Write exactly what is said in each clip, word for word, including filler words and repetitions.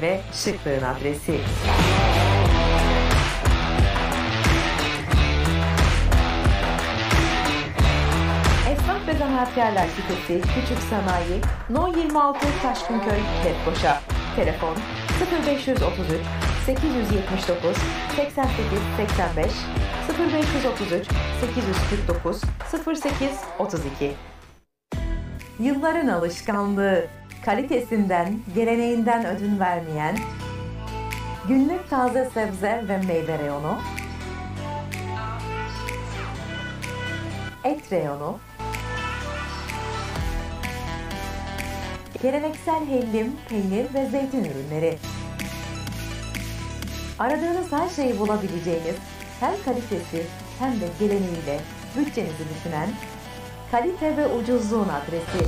ve şıklığın adresi. Esnaf ve Zanaatkarlar Sitesi Küçük Sanayi No yirmi altı Taşkınköy Lefkoşa. Telefon sıfır beş otuz üç sekiz yüz yetmiş dokuz seksen sekiz seksen beş sıfır beş otuz üç sekiz yüz kırk dokuz sıfır sekiz otuz iki. Yılların alışkanlığı, kalitesinden, geleneğinden ödün vermeyen, günlük taze sebze ve meyve reyonu, et reyonu, geleneksel hellim, peynir ve zeytin ürünleri. Aradığınız her şeyi bulabileceğiniz, hem kalitesi hem de geleneğiyle bütçenizi düşünen, kalite ve ucuzluğun adresi.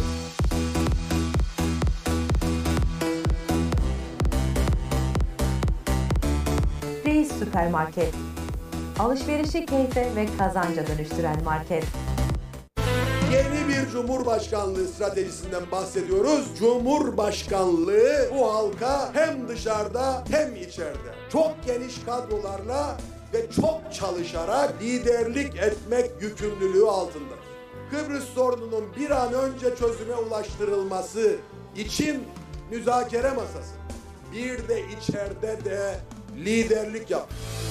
Reis Süpermarket. Alışverişi keyfe ve kazanca dönüştüren market. Yeni bir Cumhurbaşkanlığı stratejisinden bahsediyoruz. Cumhurbaşkanlığı bu halka hem dışarıda hem içeride çok geniş kadrolarla ve çok çalışarak liderlik etmek yükümlülüğü altında. Kıbrıs sorununun bir an önce çözüme ulaştırılması için müzakere masası, bir de içeride de liderlik yap.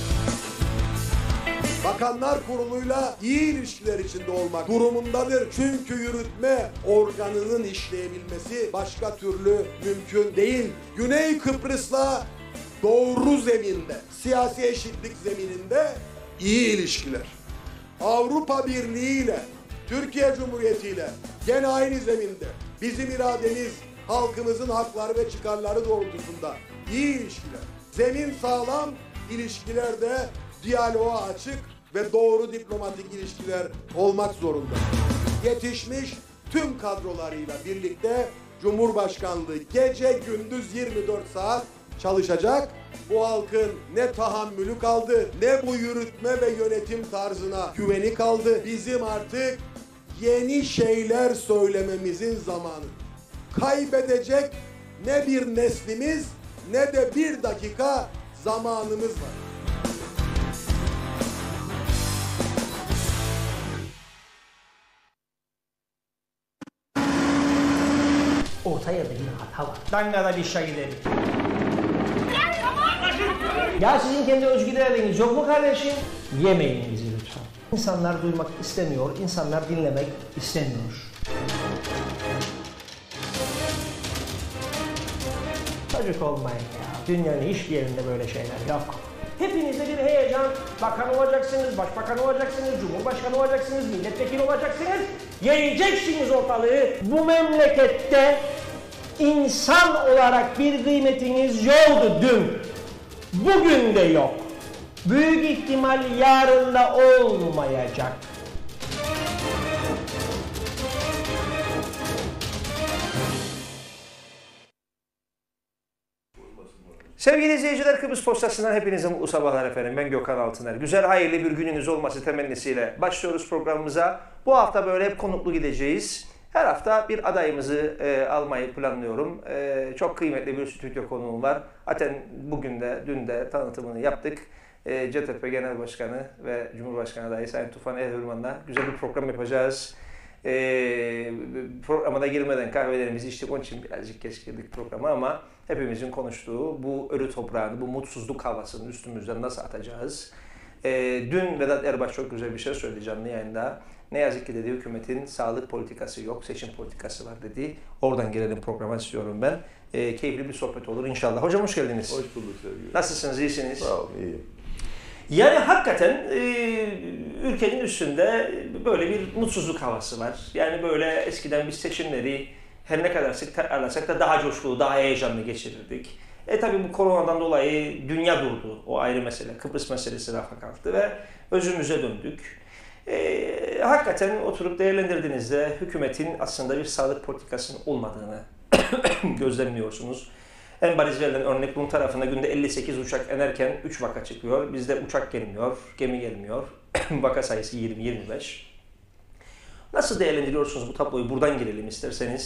Bakanlar Kurulu'yla iyi ilişkiler içinde olmak durumundadır. Çünkü yürütme organının işleyebilmesi başka türlü mümkün değil. Güney Kıbrıs'la doğru zeminde, siyasi eşitlik zemininde iyi ilişkiler. Avrupa Birliği ile, Türkiye Cumhuriyeti ile gene aynı zeminde bizim irademiz, halkımızın hakları ve çıkarları doğrultusunda iyi ilişkiler. Zemin sağlam, ilişkilerde diyaloğa açık ve doğru diplomatik ilişkiler olmak zorunda. Yetişmiş tüm kadrolarıyla birlikte Cumhurbaşkanlığı gece gündüz yirmi dört saat çalışacak. Bu halkın ne tahammülü kaldı, ne bu yürütme ve yönetim tarzına güveni kaldı. Bizim artık yeni şeyler söylememizin zamanı. Kaybedecek ne bir neslimiz ne de bir dakika zamanımız var. Orta yerde yine hata var. Dangada bir şey gidelim. Ya sizin kendi özgür iradeniz yok mu kardeşim? Yemeyin bizi lütfen. İnsanlar duymak istemiyor, insanlar dinlemek istemiyor. Çocuk olmayın ya. Dünyanın hiçbir yerinde böyle şeyler yok. Hepinizde bir heyecan. Bakan olacaksınız, başbakan olacaksınız, cumhurbaşkanı olacaksınız, milletvekili olacaksınız. Yiyeceksiniz ortalığı. Bu memlekette insan olarak bir kıymetiniz yoktu dün. Bugün de yok. Büyük ihtimal yarın da olmayacak. Sevgili izleyiciler, Kıbrıs Postası'ndan hepinize mutlu sabahlar efendim. Ben Gökhan Altıner. Güzel, hayırlı bir gününüz olması temennisiyle başlıyoruz programımıza. Bu hafta böyle hep konuklu gideceğiz. Her hafta bir adayımızı e, almayı planlıyorum. E, çok kıymetli bir stüdyo konuğum var. Zaten bugün de, dün de tanıtımını yaptık. E, C T P Genel Başkanı ve Cumhurbaşkanı adayı Sayın Tufan Erhürman'la güzel bir program yapacağız. E, programa da girmeden kahvelerimizi içtik. Onun için birazcık geç girdik programa ama hepimizin konuştuğu bu ölü toprağını, bu mutsuzluk havasını üstümüzden nasıl atacağız? E, dün Vedat Erbaş çok güzel bir şey söyledi canlı yayında. Ne yazık ki dedi, hükümetin sağlık politikası yok, seçim politikası var dedi. Oradan gelelim programa istiyorum ben. E, keyifli bir sohbet olur inşallah. Hocam hoş geldiniz. Hoş bulduk sevgili. Nasılsınız, iyisiniz? Sağ olun, iyiyim. Yani hakikaten e, ülkenin üstünde böyle bir mutsuzluk havası var. Yani böyle eskiden biz seçimleri her ne kadar sık tekrarlasak da daha coşkulu, daha heyecanlı geçirirdik. E tabi bu koronadan dolayı dünya durdu. O ayrı mesele. Kıbrıs meselesi rafa kalktı ve özümüze döndük. E, hakikaten oturup değerlendirdiğinizde hükümetin aslında bir sağlık politikasının olmadığını gözlemliyorsunuz. En bariz verilen örnek bunun tarafında günde elli sekiz uçak inerken üç vaka çıkıyor. Bizde uçak gelmiyor, gemi gelmiyor. Vaka sayısı yirmi yirmi beş. Nasıl değerlendiriyorsunuz bu tabloyu? Buradan girelim isterseniz.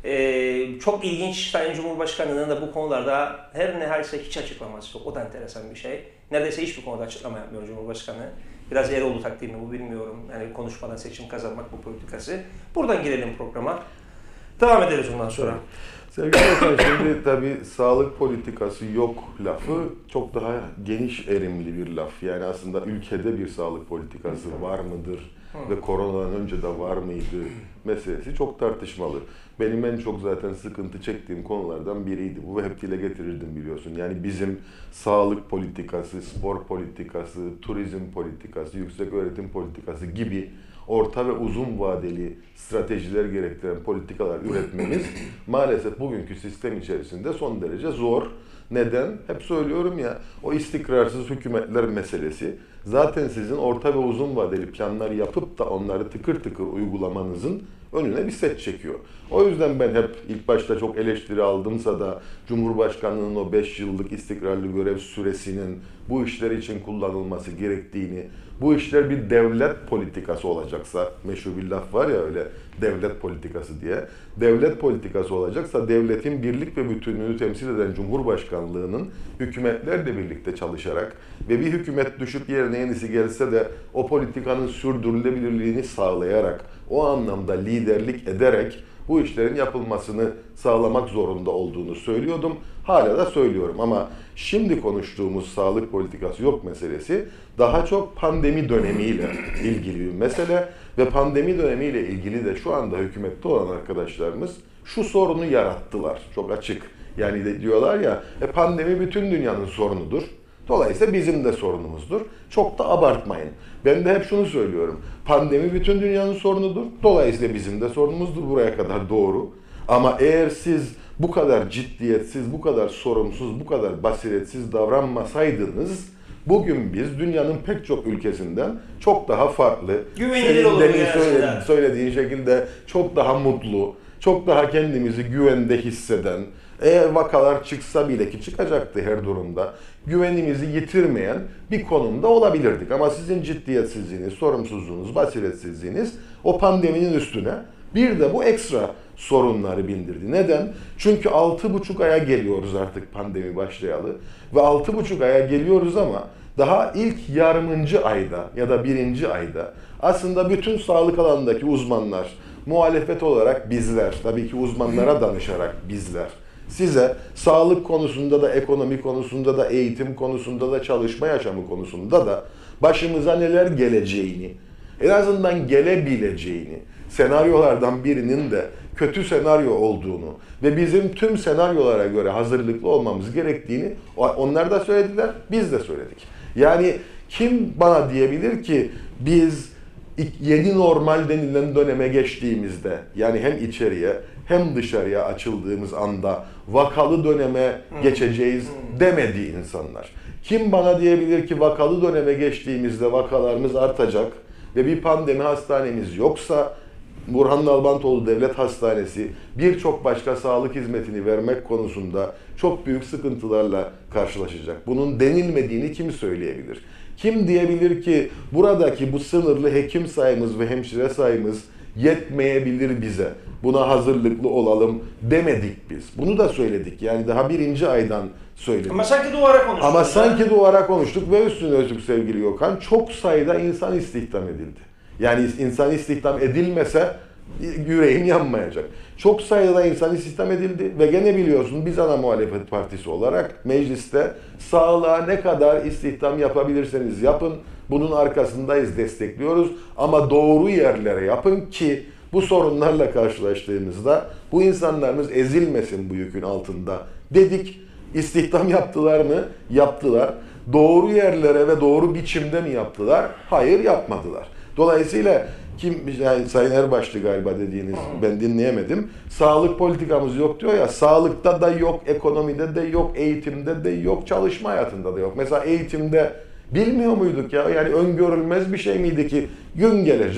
Ee, çok ilginç, Sayın Cumhurbaşkanı'nın da bu konularda her ne herse hiç açıklaması yok. O da enteresan bir şey. Neredeyse hiçbir konuda açıklama yapmıyor Cumhurbaşkanı. Biraz Eroğlu taktiği mi bu bilmiyorum. Yani konuşmadan seçim kazanmak bu politikası. Buradan girelim programa. Devam ederiz ondan sonra. Sevgili Okan, şimdi tabii sağlık politikası yok lafı çok daha geniş erimli bir laf. Yani aslında ülkede bir sağlık politikası var mıdır ve koronadan önce de var mıydı meselesi çok tartışmalı. Benim en çok zaten sıkıntı çektiğim konulardan biriydi. Bu ve hep dile getirirdim biliyorsun. Yani bizim sağlık politikası, spor politikası, turizm politikası, yüksek öğretim politikası gibi orta ve uzun vadeli stratejiler gerektiren politikalar üretmemiz maalesef bugünkü sistem içerisinde son derece zor. Neden? Hep söylüyorum ya, o istikrarsız hükümetler meselesi zaten sizin orta ve uzun vadeli planlar yapıp da onları tıkır tıkır uygulamanızın önüne bir set çekiyor. O yüzden ben hep ilk başta çok eleştiri aldımsa da Cumhurbaşkanlığının o beş yıllık istikrarlı görev süresinin bu işler için kullanılması gerektiğini, bu işler bir devlet politikası olacaksa, meşhur bir laf var ya öyle, devlet politikası diye. Devlet politikası olacaksa devletin birlik ve bütünlüğünü temsil eden Cumhurbaşkanlığının hükümetlerle birlikte çalışarak ve bir hükümet düşüp yerine yenisi gelse de o politikanın sürdürülebilirliğini sağlayarak, o anlamda liderlik ederek bu işlerin yapılmasını sağlamak zorunda olduğunu söylüyordum. Hala da söylüyorum ama şimdi konuştuğumuz sağlık politikası yok meselesi daha çok pandemi dönemiyle ilgili bir mesele ve pandemi dönemiyle ilgili de şu anda hükümette olan arkadaşlarımız şu sorunu yarattılar. Çok açık. Yani de diyorlar ya, e pandemi bütün dünyanın sorunudur. Dolayısıyla bizim de sorunumuzdur. Çok da abartmayın. Ben de hep şunu söylüyorum. Pandemi bütün dünyanın sorunudur. Dolayısıyla bizim de sorunumuzdur. Buraya kadar doğru. Ama eğer siz bu kadar ciddiyetsiz, bu kadar sorumsuz, bu kadar basiretsiz davranmasaydınız, bugün biz dünyanın pek çok ülkesinden çok daha farklı, güvenilir olurdu söylediğin, söylediğin şekilde çok daha mutlu, çok daha kendimizi güvende hisseden, eğer vakalar çıksa bile ki çıkacaktı her durumda, güvenimizi yitirmeyen bir konumda olabilirdik. Ama sizin ciddiyetsizliğiniz, sorumsuzluğunuz, basiretsizliğiniz o pandeminin üstüne bir de bu ekstra sorunları bindirdi. Neden? Çünkü altı buçuk aya geliyoruz artık pandemi başlayalı ve altı buçuk aya geliyoruz ama daha ilk yarımıncı ayda ya da birinci ayda aslında bütün sağlık alanındaki uzmanlar, muhalefet olarak bizler, tabii ki uzmanlara danışarak bizler, size sağlık konusunda da, ekonomi konusunda da, eğitim konusunda da, çalışma yaşamı konusunda da başımıza neler geleceğini, en azından gelebileceğini, senaryolardan birinin de kötü senaryo olduğunu ve bizim tüm senaryolara göre hazırlıklı olmamız gerektiğini onlar da söylediler, biz de söyledik. Yani kim bana diyebilir ki biz yeni normal denilen döneme geçtiğimizde, yani hem içeriye hem dışarıya açıldığımız anda vakalı döneme geçeceğiz demedi insanlar. Kim bana diyebilir ki vakalı döneme geçtiğimizde vakalarımız artacak ve bir pandemi hastanemiz yoksa Burhan Nalbantoğlu Devlet Hastanesi birçok başka sağlık hizmetini vermek konusunda çok büyük sıkıntılarla karşılaşacak. Bunun denilmediğini kim söyleyebilir? Kim diyebilir ki buradaki bu sınırlı hekim sayımız ve hemşire sayımız yetmeyebilir bize. Buna hazırlıklı olalım demedik biz. Bunu da söyledik. Yani daha birinci aydan söyledik. Ama sanki duvara konuştuk. Ama sanki duvara konuştuk ve üstüne üstlük sevgili Gökhan çok sayıda insan istihdam edildi. Yani insan istihdam edilmese yüreğim yanmayacak. Çok sayıda insan istihdam edildi ve gene biliyorsun biz ana muhalefet partisi olarak mecliste sağlığa ne kadar istihdam yapabilirseniz yapın. Bunun arkasındayız, destekliyoruz ama doğru yerlere yapın ki bu sorunlarla karşılaştığımızda bu insanlarımız ezilmesin bu yükün altında dedik. İstihdam yaptılar mı? Yaptılar. Doğru yerlere ve doğru biçimde mi yaptılar? Hayır, yapmadılar. Dolayısıyla kim, yani Sayın Erbaşlı galiba dediğiniz, ben dinleyemedim. Sağlık politikamız yok diyor ya, sağlıkta da yok, ekonomide de yok, eğitimde de yok, çalışma hayatında da yok. Mesela eğitimde bilmiyor muyduk ya, yani öngörülmez bir şey miydi ki gün gelecek,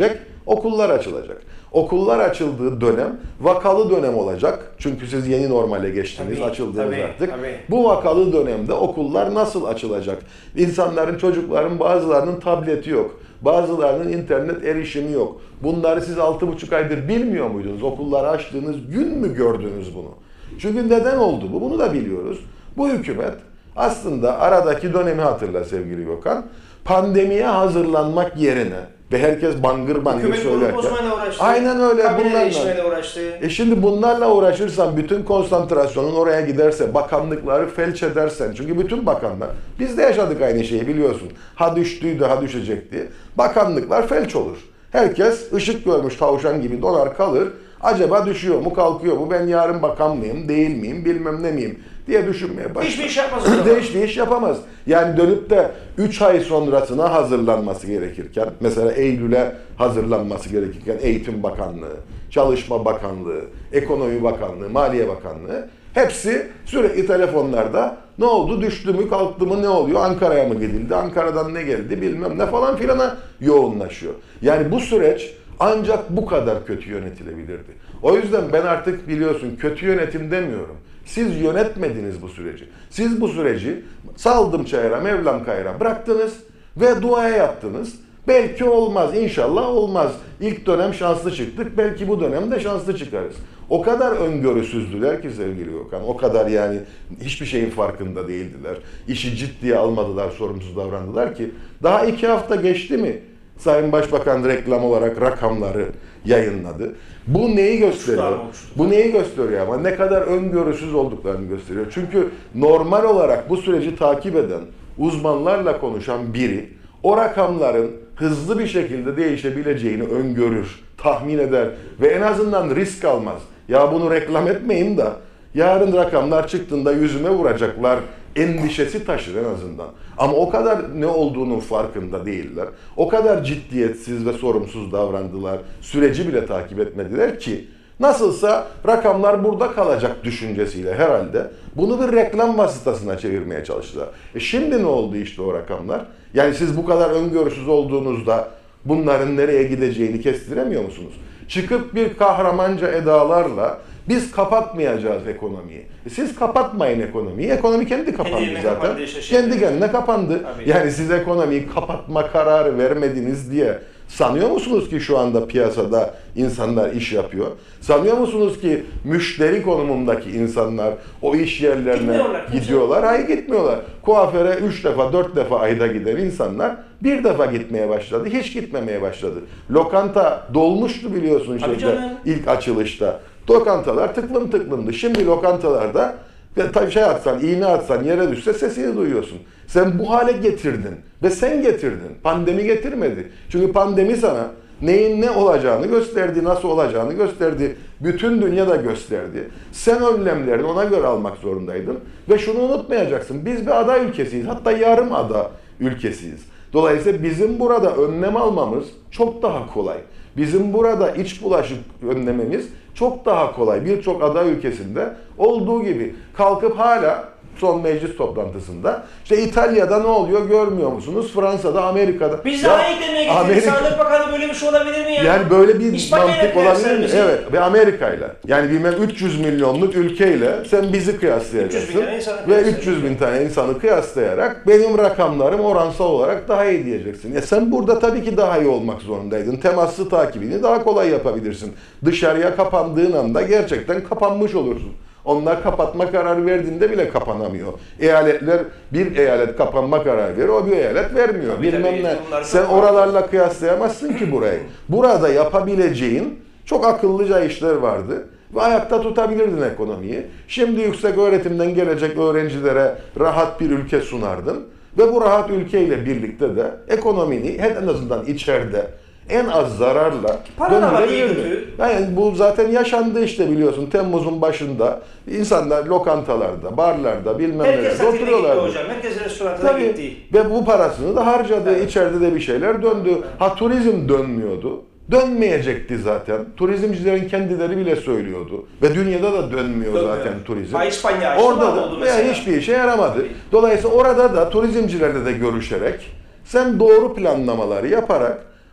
Okullar açılacak. Okullar açıldığı dönem vakalı dönem olacak. Çünkü siz yeni normale geçtiniz, Tabii, açıldınız tabii, artık. tabii. Bu vakalı dönemde okullar nasıl açılacak? İnsanların, çocukların bazılarının tableti yok. Bazılarının internet erişimi yok. Bunları siz altı buçuk aydır bilmiyor muydunuz? Okulları açtığınız gün mü gördünüz bunu? Çünkü neden oldu bu? Bunu da biliyoruz. Bu hükümet aslında aradaki dönemi hatırla sevgili Gökhan. Pandemiye hazırlanmak yerine ve herkes bangır bangır Hükümet söylerken. bozmayla uğraştı. Aynen öyle. Kabine Bunlarla. değişmeyle uğraştı. E şimdi bunlarla uğraşırsan, bütün konsantrasyonun oraya giderse, bakanlıkları felç edersen, çünkü bütün bakanlar, biz de yaşadık aynı şeyi biliyorsun. Ha düştüydü, ha düşecekti. Bakanlıklar felç olur. Herkes ışık görmüş tavşan gibi donar kalır. Acaba düşüyor mu, kalkıyor mu, ben yarın bakan mıyım, değil miyim, bilmem ne miyim diye düşünmeye başlar. Hiçbir iş yapmaz o zaman. Hiçbir iş yapamaz. Yani dönüp de üç ay sonrasına hazırlanması gerekirken, mesela Eylül'e hazırlanması gerekirken Eğitim Bakanlığı, Çalışma Bakanlığı, Ekonomi Bakanlığı, Maliye Bakanlığı hepsi sürekli telefonlarda ne oldu, düştü mü, kalktı mı, ne oluyor, Ankara'ya mı gidildi, Ankara'dan ne geldi bilmem ne falan filana yoğunlaşıyor. Yani bu süreç ancak bu kadar kötü yönetilebilirdi. O yüzden ben artık biliyorsun kötü yönetim demiyorum. Siz yönetmediniz bu süreci. Siz bu süreci saldım çayıra, Mevlam kayıra bıraktınız ve duaya yattınız. Belki olmaz, inşallah olmaz. İlk dönem şanslı çıktık, belki bu dönemde şanslı çıkarız. O kadar öngörüsüzdüler ki sevgili Gökhan, o kadar yani hiçbir şeyin farkında değildiler. İşi ciddiye almadılar, sorumsuz davrandılar ki daha iki hafta geçti mi? Sayın Başbakan reklam olarak rakamları yayınladı. Bu neyi gösteriyor? Bu neyi gösteriyor ama ne kadar öngörüsüz olduklarını gösteriyor. Çünkü normal olarak bu süreci takip eden, uzmanlarla konuşan biri o rakamların hızlı bir şekilde değişebileceğini öngörür, tahmin eder ve en azından risk almaz. Ya bunu reklam etmeyeyim de yarın rakamlar çıktığında yüzüme vuracaklar endişesi taşır en azından. Ama o kadar ne olduğunun farkında değiller. O kadar ciddiyetsiz ve sorumsuz davrandılar. Süreci bile takip etmediler ki nasılsa rakamlar burada kalacak düşüncesiyle herhalde bunu bir reklam vasıtasına çevirmeye çalıştılar. E şimdi ne oldu işte o rakamlar? Yani siz bu kadar öngörüsüz olduğunuzda bunların nereye gideceğini kestiremiyor musunuz? Çıkıp bir kahramanca edalarla biz kapatmayacağız ekonomiyi. E siz kapatmayın ekonomiyi. Ekonomi kendi kapandı Kendine zaten. kapandı işte kendi kendine kapandı. Tabii. Yani siz ekonomiyi kapatma kararı vermediniz diye sanıyor musunuz ki şu anda piyasada insanlar iş yapıyor? Sanıyor musunuz ki müşteri konumundaki insanlar o iş yerlerine gidiyorlar? Hayır, gitmiyorlar. Kuaföre üç defa, dört defa ayda giden insanlar bir defa gitmeye başladı. Hiç gitmemeye başladı. Lokanta dolmuştu biliyorsun şeyde, ilk açılışta. Lokantalar tıklım tıklımdı. Şimdi lokantalarda şey atsan, iğne atsan yere düşse sesini duyuyorsun. Sen bu hale getirdin ve sen getirdin. Pandemi getirmedi. Çünkü pandemi sana neyin ne olacağını gösterdi, nasıl olacağını gösterdi. Bütün dünya da gösterdi. Sen önlemlerini ona göre almak zorundaydın. Ve şunu unutmayacaksın. Biz bir ada ülkesiyiz. Hatta yarım ada ülkesiyiz. Dolayısıyla bizim burada önlem almamız çok daha kolay. Bizim burada iç bulaşık önlememiz çok daha kolay. Birçok ada ülkesinde olduğu gibi kalkıp hala son meclis toplantısında işte İtalya'da ne oluyor görmüyor musunuz? Fransa'da, Amerika'da. Biz daha iyi demeye getirdik. Sağlık Bakanı böyle bir şey olabilir mi ya? Yani böyle bir İspanya'ya mantık olabilir mi? bizi. Evet. Ve Amerika'yla. Yani bilmem üç yüz milyonluk ülkeyle sen bizi kıyaslayacaksın. Ve üç yüz bin tane insanı kıyaslayarak benim rakamlarım oransal olarak daha iyi diyeceksin. Ya sen burada tabii ki daha iyi olmak zorundaydın. Temaslı takibini daha kolay yapabilirsin. Dışarıya kapandığın anda gerçekten kapanmış olursun. Onlar kapatma kararı verdiğinde bile kapanamıyor. Eyaletler, bir eyalet kapanma kararı veriyor, o bir eyalet vermiyor. Tabii, Bilmem tabii, ne. bunlar Sen oralarla kıyaslayamazsın ki burayı. Burada yapabileceğin çok akıllıca işler vardı ve ayakta tutabilirdin ekonomiyi. Şimdi yüksek öğretimden gelecek öğrencilere rahat bir ülke sunardın ve bu rahat ülkeyle birlikte de ekonomini en azından içeride en az zararla döndürebilirdin. Yani bu zaten yaşandı işte biliyorsun. Temmuz'un başında insanlar lokantalarda, barlarda bilmem nelerde oturuyorlardı. Herkes hocam, herkes restorantına gitti. Ve bu parasını da harcadı. Evet. İçeride de bir şeyler döndü. Ha turizm dönmüyordu. Dönmeyecekti zaten. Turizmcilerin kendileri bile söylüyordu. Ve dünyada da dönmüyor, dönmüyor. zaten turizm. Ha, İspanya açtı orada da oldu mesela. Hiçbir işe yaramadı. Dolayısıyla orada da turizmcilerle de görüşerek sen doğru planlamaları yaparak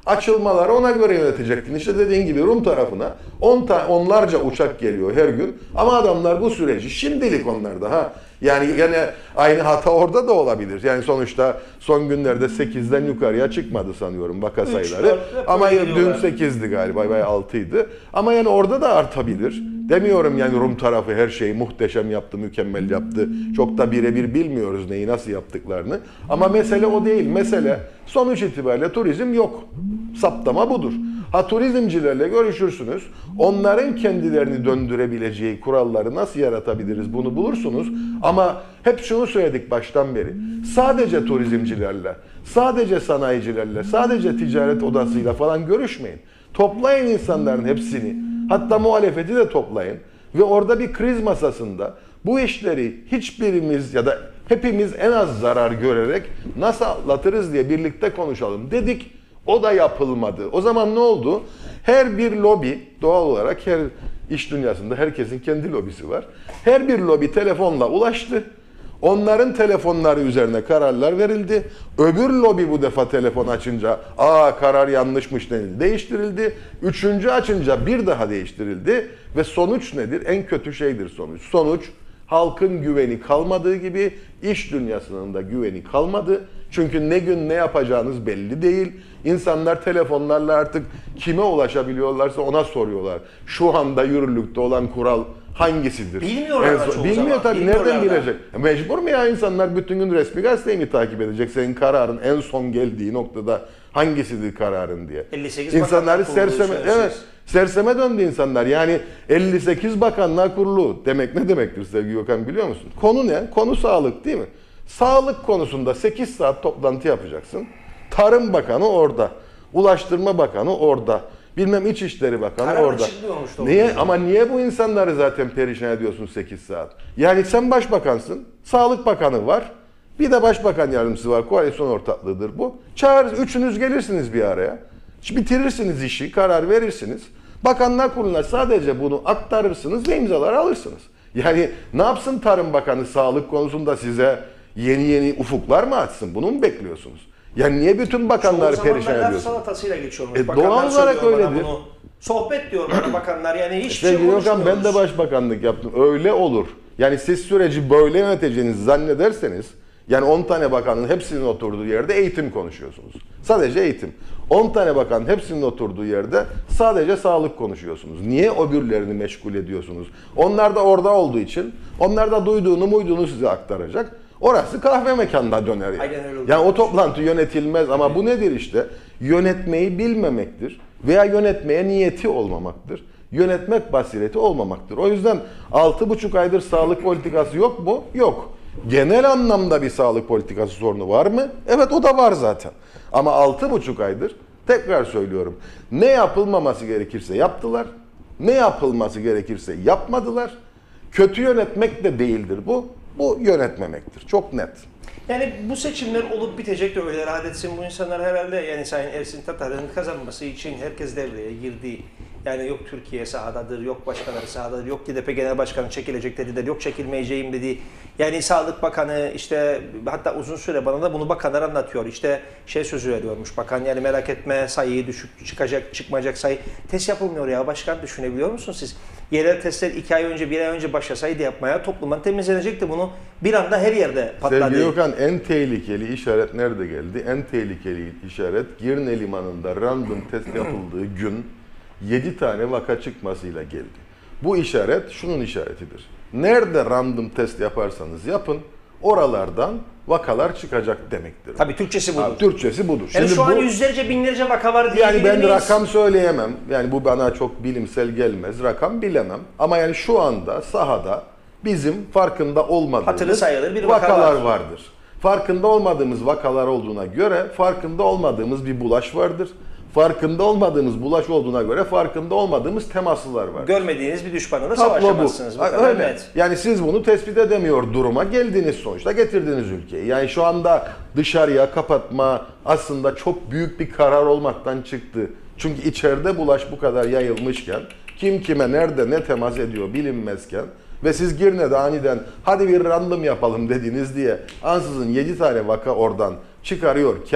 Açılmaları ona göre yönetecektin. İşte dediğin gibi Rum tarafına on ta onlarca uçak geliyor her gün. Ama adamlar bu süreci şimdilik onlarda ha. Yani gene aynı hata orada da olabilir. Yani sonuçta son günlerde sekizden yukarıya çıkmadı sanıyorum vaka sayıları. Ama dün sekizdi galiba veya altıydı. Ama yani orada da artabilir. Demiyorum yani Rum tarafı her şeyi muhteşem yaptı, mükemmel yaptı. Çok da birebir bilmiyoruz neyi nasıl yaptıklarını. Ama mesele o değil. Mesele sonuç itibariyle turizm yok. Saptama budur. Ha turizmcilerle görüşürsünüz. Onların kendilerini döndürebileceği kuralları nasıl yaratabiliriz bunu bulursunuz. Ama hep şunu söyledik baştan beri. Sadece turizmcilerle, sadece sanayicilerle, sadece ticaret odasıyla falan görüşmeyin. Toplayın insanların hepsini. Hatta muhalefeti de toplayın. Ve orada bir kriz masasında bu işleri hiçbirimiz ya da hepimiz en az zarar görerek nasıl atlatırız diye birlikte konuşalım dedik. O da yapılmadı. O zaman ne oldu? Her bir lobi, doğal olarak her iş dünyasında herkesin kendi lobisi var. Her bir lobi telefonla ulaştı. Onların telefonları üzerine kararlar verildi. Öbür lobi bu defa telefon açınca aa karar yanlışmış denildi, değiştirildi. Üçüncü açınca bir daha değiştirildi. Ve sonuç nedir? En kötü şeydir sonuç. Sonuç halkın güveni kalmadığı gibi iş dünyasının da güveni kalmadı. Çünkü ne gün ne yapacağınız belli değil. İnsanlar telefonlarla artık kime ulaşabiliyorlarsa ona soruyorlar. Şu anda yürürlükte olan kural hangisidir? Bilmiyorlar en son, Bilmiyor tabii. Nereden bilecek? Mecbur mu ya insanlar bütün gün resmi gazeteyi mi takip edecek? Senin kararın en son geldiği noktada hangisidir kararın diye. elli sekiz İnsanları serseme, evet, serseme döndü insanlar. Yani elli sekiz Bakanlar Kurulu demek ne demektir sevgili Gökhan biliyor musun? Konu ne? Konu sağlık değil mi? Sağlık konusunda sekiz saat toplantı yapacaksın. Tarım Bakanı orada. Ulaştırma Bakanı orada. Bilmem İçişleri Bakanı Karar orada. Niye? Ama niye bu insanları zaten perişan ediyorsun sekiz saat? Yani sen başbakansın, Sağlık Bakanı var, bir de Başbakan Yardımcısı var, koalisyon ortaklığıdır bu. Çağır, üçünüz gelirsiniz bir araya, bitirirsiniz işi, karar verirsiniz. Bakanlar Kurulu'na sadece bunu aktarırsınız ve imzaları alırsınız. Yani ne yapsın Tarım Bakanı sağlık konusunda size yeni yeni ufuklar mı açsın? Bunu mu bekliyorsunuz? Yani niye bütün bakanları perişan ediyorsun? Salatasıyla geçiyorum. E, doğal olarak öyledir. Sohbet diyor bana bakanlar yani hiçbir şey konuşmuyoruz. Ben de başbakanlık yaptım. Öyle olur. Yani siz süreci böyle yöneteceğinizi zannederseniz yani on tane bakanın hepsinin oturduğu yerde eğitim konuşuyorsunuz. Sadece eğitim. on tane bakanın hepsinin oturduğu yerde sadece sağlık konuşuyorsunuz. Niye öbürlerini meşgul ediyorsunuz? Onlar da orada olduğu için onlar da duyduğunu muyduğunu size aktaracak. Orası kahve mekanına döner yani. Yani o toplantı yönetilmez ama evet. Bu nedir işte? Yönetmeyi bilmemektir veya yönetmeye niyeti olmamaktır. Yönetmek basireti olmamaktır. O yüzden altı buçuk aydır sağlık politikası yok mu? Yok. Genel anlamda bir sağlık politikası sorunu var mı? Evet o da var zaten. Ama altı buçuk aydır tekrar söylüyorum. Ne yapılmaması gerekirse yaptılar. Ne yapılması gerekirse yapmadılar. Kötü yönetmek de değildir bu. Bu yönetmemektir. Çok net. Yani bu seçimler olup bitecek de öyle rahat etsin bu insanlar herhalde. Yani Sayın Ersin Tatar'ın kazanması için herkes devreye girdi. Yani yok Türkiye sahadadır, yok başkaları sahadadır, yok G D P Genel Başkanı çekilecek dediler, yok çekilmeyeceğim dedi. Yani Sağlık Bakanı işte hatta uzun süre bana da bunu bakanlar anlatıyor. İşte şey sözü veriyormuş bakan yani merak etme sayıyı düşük çıkacak çıkmayacak sayı. Test yapılmıyor ya başkan düşünebiliyor musunuz siz? Yerel testler iki ay önce bir ay önce başlasaydı yapmaya toplumdan temizlenecekti bunu. Bir anda her yerde patladı. Sevgili Gökhan en tehlikeli işaret nerede geldi? En tehlikeli işaret Girne Limanı'nda random test yapıldığı gün yedi tane vaka çıkmasıyla geldi. Bu işaret şunun işaretidir. Nerede random test yaparsanız yapın, oralardan vakalar çıkacak demektir. Tabii Türkçesi budur. Ha, Türkçesi budur. Yani Şimdi şu an bu, yüzlerce binlerce vaka var diyebilir Yani ben miyiz? rakam söyleyemem. Yani bu bana çok bilimsel gelmez. Rakam bilemem. Ama yani şu anda sahada bizim farkında olmadığımız sayılır bir vakalar vaka var. vardır. Farkında olmadığımız vakalar olduğuna göre farkında olmadığımız bir bulaş vardır. Farkında olmadığımız bulaş olduğuna göre farkında olmadığımız temaslılar var. Görmediğiniz bir düşmanla savaşamazsınız. Bu. Öyle. Evet. Yani siz bunu tespit edemiyor duruma geldiniz sonuçta, getirdiniz ülkeyi. Yani şu anda dışarıya kapatma aslında çok büyük bir karar olmaktan çıktı. Çünkü içeride bulaş bu kadar yayılmışken, kim kime nerede ne temas ediyor bilinmezken ve siz Girne'de aniden hadi bir random yapalım dediniz diye ansızın yedi tane vaka oradan çıkarıyorken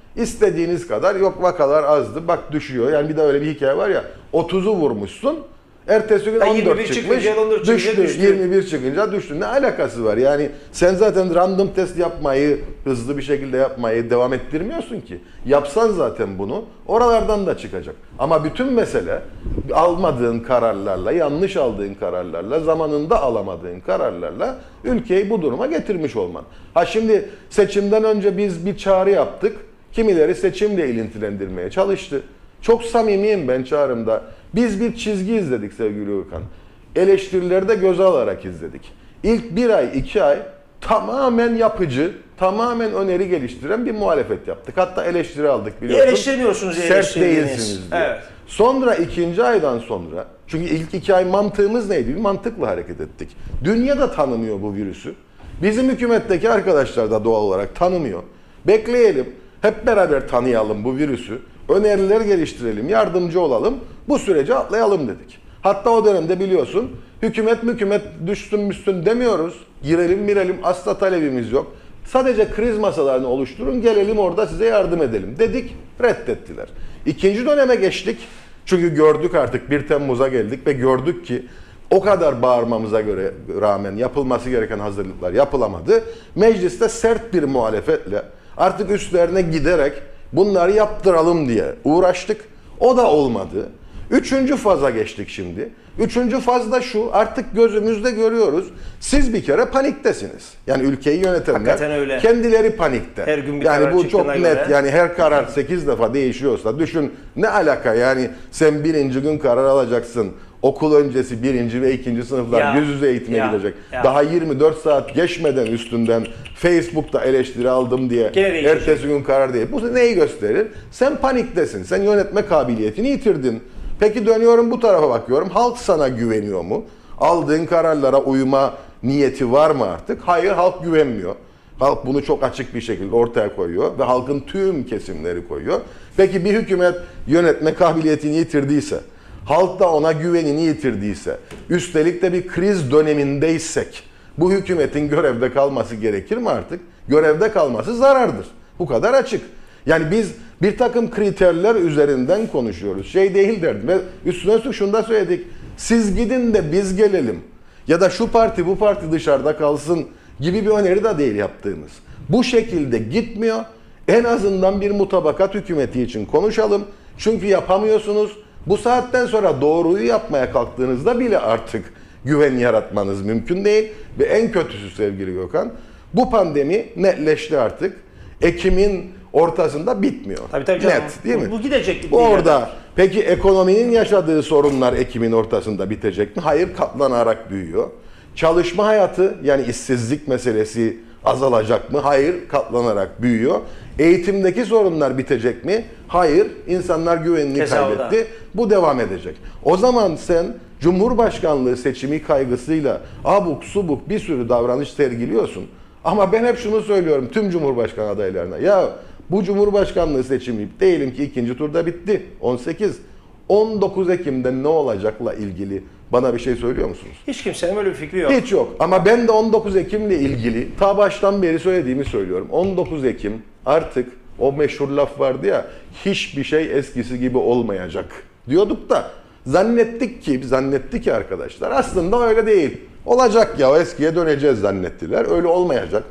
İstediğiniz kadar, yok vakalar azdı, bak düşüyor. Yani bir de öyle bir hikaye var ya, otuzu vurmuşsun. Ertesi gün on dört çıkmış, çıkınca, on dört düştü, düştü. yirmi bir çıkınca düştü. Ne alakası var? Yani sen zaten random test yapmayı, hızlı bir şekilde yapmayı devam ettirmiyorsun ki. Yapsan zaten bunu, oralardan da çıkacak. Ama bütün mesele almadığın kararlarla, yanlış aldığın kararlarla, zamanında alamadığın kararlarla ülkeyi bu duruma getirmiş olman. Ha şimdi seçimden önce biz bir çağrı yaptık. Kimileri seçimle ilintilendirmeye çalıştı. Çok samimiyim ben çağrımda. Biz bir çizgi izledik sevgili Gökhan. Eleştirileri de göze alarak izledik. İlk bir ay, iki ay tamamen yapıcı, tamamen öneri geliştiren bir muhalefet yaptık. Hatta eleştiri aldık biliyorsun. Eleştirmiyorsunuz, sert değilsiniz diye. Evet. Sonra ikinci aydan sonra, çünkü ilk iki ay mantığımız neydi? Bir mantıkla hareket ettik. Dünya da tanımıyor bu virüsü. Bizim hükümetteki arkadaşlar da doğal olarak tanımıyor. Bekleyelim, hep beraber tanıyalım bu virüsü. Öneriler geliştirelim, yardımcı olalım, bu süreci atlayalım dedik. Hatta o dönemde biliyorsun, hükümet mükümet düşsün müstün demiyoruz. Girelim mirelim, asla talebimiz yok. Sadece kriz masalarını oluşturun, gelelim orada size yardım edelim dedik, reddettiler. İkinci döneme geçtik. Çünkü gördük artık bir Temmuz'a geldik ve gördük ki o kadar bağırmamıza göre rağmen yapılması gereken hazırlıklar yapılamadı. Mecliste sert bir muhalefetle artık üstlerine giderek bunları yaptıralım diye uğraştık. O da olmadı. Üçüncü faza geçtik şimdi. Üçüncü fazda şu, artık gözümüzde görüyoruz. Siz bir kere paniktesiniz. Yani ülkeyi yönetenler kendileri panikte. Her gün bir yani bu çok göre. net. Yani her karar sekiz defa değişiyorsa düşün ne alaka yani sen birinci gün karar alacaksın. Okul öncesi birinci ve ikinci sınıflar ya, yüz yüze eğitime ya, gidecek. Ya. Daha yirmi dört saat geçmeden üstünden Facebook'ta eleştiri aldım diye ertesi gün karar değil. Bu neyi gösterir? Sen paniktesin. Sen yönetme kabiliyetini yitirdin. Peki dönüyorum bu tarafa bakıyorum. Halk sana güveniyor mu? Aldığın kararlara uyma niyeti var mı artık? Hayır, halk güvenmiyor. Halk bunu çok açık bir şekilde ortaya koyuyor ve halkın tüm kesimleri koyuyor. Peki bir hükümet yönetme kabiliyetini yitirdiyse, halk da ona güvenini yitirdiyse, üstelik de bir kriz dönemindeysek bu hükümetin görevde kalması gerekir mi artık? Görevde kalması zarardır. Bu kadar açık. Yani biz bir takım kriterler üzerinden konuşuyoruz. Şey değil derdim ve üstüne üstlük şunu da söyledik. Siz gidin de biz gelelim. Ya da şu parti bu parti dışarıda kalsın gibi bir öneri de değil yaptığımız. Bu şekilde gitmiyor. En azından bir mutabakat hükümeti için konuşalım. Çünkü yapamıyorsunuz. Bu saatten sonra doğruyu yapmaya kalktığınızda bile artık güven yaratmanız mümkün değil. Ve en kötüsü sevgili Gökhan, bu pandemi netleşti artık. Ekim'in ortasında bitmiyor. Tabii, tabii canım. Net değil mi? Bu, bu gidecek gibi. Bu orada. Peki ekonominin yaşadığı sorunlar Ekim'in ortasında bitecek mi? Hayır, katlanarak büyüyor. Çalışma hayatı yani işsizlik meselesi azalacak mı? Hayır, katlanarak büyüyor. Eğitimdeki sorunlar bitecek mi? Hayır, insanlar güvenini Hesabı kaybetti. Bu devam edecek. O zaman sen Cumhurbaşkanlığı seçimi kaygısıyla abuk subuk bir sürü davranış sergiliyorsun. Ama ben hep şunu söylüyorum tüm Cumhurbaşkanı adaylarına. Ya bu Cumhurbaşkanlığı seçimi diyelim ki ikinci turda bitti. on sekiz. on dokuz Ekim'de ne olacakla ilgili bana bir şey söylüyor musunuz? Hiç kimsenin öyle bir fikri yok. Hiç yok. Ama ben de on dokuz Ekim'le ilgili ta baştan beri söylediğimi söylüyorum. on dokuz Ekim artık o meşhur laf vardı ya, hiçbir şey eskisi gibi olmayacak diyorduk da zannettik ki, zannetti ki arkadaşlar aslında öyle değil. Olacak ya, eskiye döneceğiz zannettiler. Öyle olmayacak.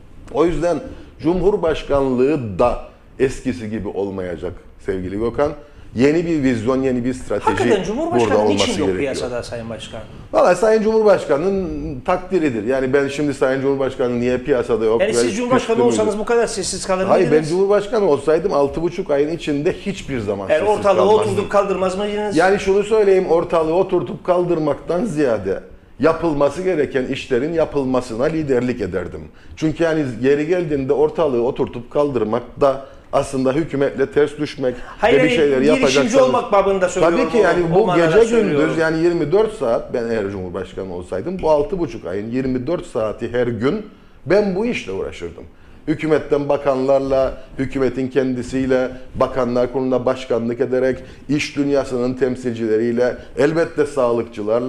O yüzden Cumhurbaşkanlığı da eskisi gibi olmayacak sevgili Gökhan. Yeni bir vizyon, yeni bir strateji Hakikaten burada Cumhurbaşkanı olması niçin yok gerekiyor. piyasada Sayın Başkan? Valla Sayın Cumhurbaşkanı'nın takdiridir. Yani ben şimdi Sayın Cumhurbaşkanı niye piyasada yok? Yani siz Cumhurbaşkanı olsanız bu kadar sessiz kalır Hayır, mıydınız? ben Cumhurbaşkanı olsaydım altı buçuk ayın içinde hiçbir zaman yani sessiz ortalığı kalmazdım. oturtup kaldırmaz mıydınız? Yani şunu söyleyeyim, ortalığı oturtup kaldırmaktan ziyade yapılması gereken işlerin yapılmasına liderlik ederdim. Çünkü yani yeri geldiğinde ortalığı oturtup kaldırmak da aslında hükümetle ters düşmek Hayır, ve bir şeyleri yapacaksanız... girişimci olmak babında söylüyorum. Tabii ki yani o, bu o gece gündüz yani yirmi dört saat ben eğer Cumhurbaşkanı olsaydım bu altı buçuk ayın yirmi dört saati her gün ben bu işle uğraşırdım. Hükümetten bakanlarla, hükümetin kendisiyle, bakanlar kuruluna başkanlık ederek, iş dünyasının temsilcileriyle, elbette sağlıkçılarla,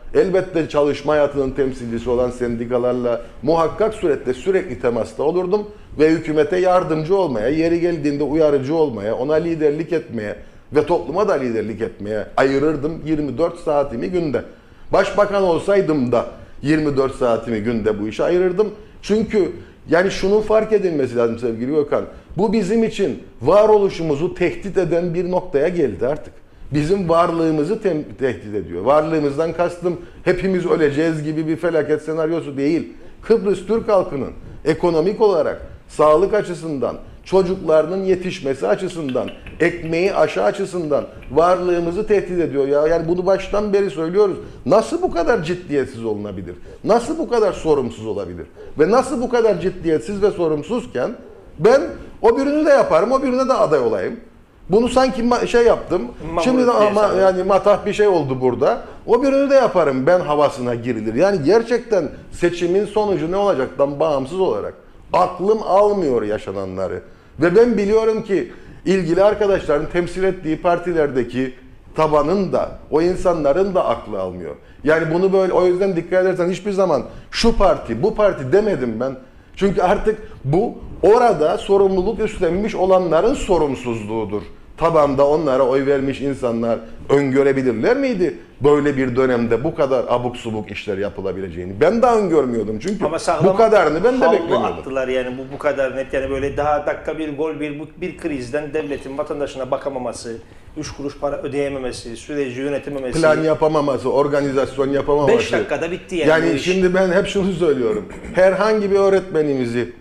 elbette çalışma hayatının temsilcisi olan sendikalarla muhakkak surette sürekli temasta olurdum ve hükümete yardımcı olmaya, yeri geldiğinde uyarıcı olmaya, ona liderlik etmeye ve topluma da liderlik etmeye ayırırdım yirmi dört saatimi günde. Başbakan olsaydım da yirmi dört saatimi günde bu işe ayırırdım. Çünkü yani şunun fark edilmesi lazım sevgili Gökhan. Bu bizim için varoluşumuzu tehdit eden bir noktaya geldi artık. Bizim varlığımızı te- tehdit ediyor. Varlığımızdan kastım hepimiz öleceğiz gibi bir felaket senaryosu değil. Kıbrıs Türk halkının ekonomik olarak, sağlık açısından, çocuklarının yetişmesi açısından, ekmeği aşı açısından varlığımızı tehdit ediyor ya. Yani bunu baştan beri söylüyoruz. Nasıl bu kadar ciddiyetsiz olunabilir? Nasıl bu kadar sorumsuz olabilir? Ve nasıl bu kadar ciddiyetsiz ve sorumsuzken ben o birini de yaparım, o birine de aday olayım. Bunu sanki şey yaptım. Mahmut Şimdi de ama yani matah bir şey oldu burada. O birini de yaparım ben havasına girilir. Yani gerçekten seçimin sonucu ne olacaktan bağımsız olarak aklım almıyor yaşananları. Ve ben biliyorum ki ilgili arkadaşların temsil ettiği partilerdeki tabanın da o insanların da aklı almıyor. Yani bunu böyle, o yüzden dikkat edersen hiçbir zaman şu parti, bu parti demedim ben. Çünkü artık bu orada sorumluluk üstlenmiş olanların sorumsuzluğudur. Tabanda onlara oy vermiş insanlar öngörebilirler miydi böyle bir dönemde bu kadar abuk subuk işler yapılabileceğini? Ben de öngörmüyordum çünkü bu kadarını ben de beklemiyordum. Attılar yani bu bu kadar net, yani böyle daha dakika bir gol bir bir krizden devletin vatandaşına bakamaması, üç kuruş para ödeyememesi, süreci yönetememesi, plan yapamaması, organizasyon yapamaması. beş dakikada bitti yani. Yani şimdi ben hep şunu söylüyorum. Herhangi bir öğretmenimizi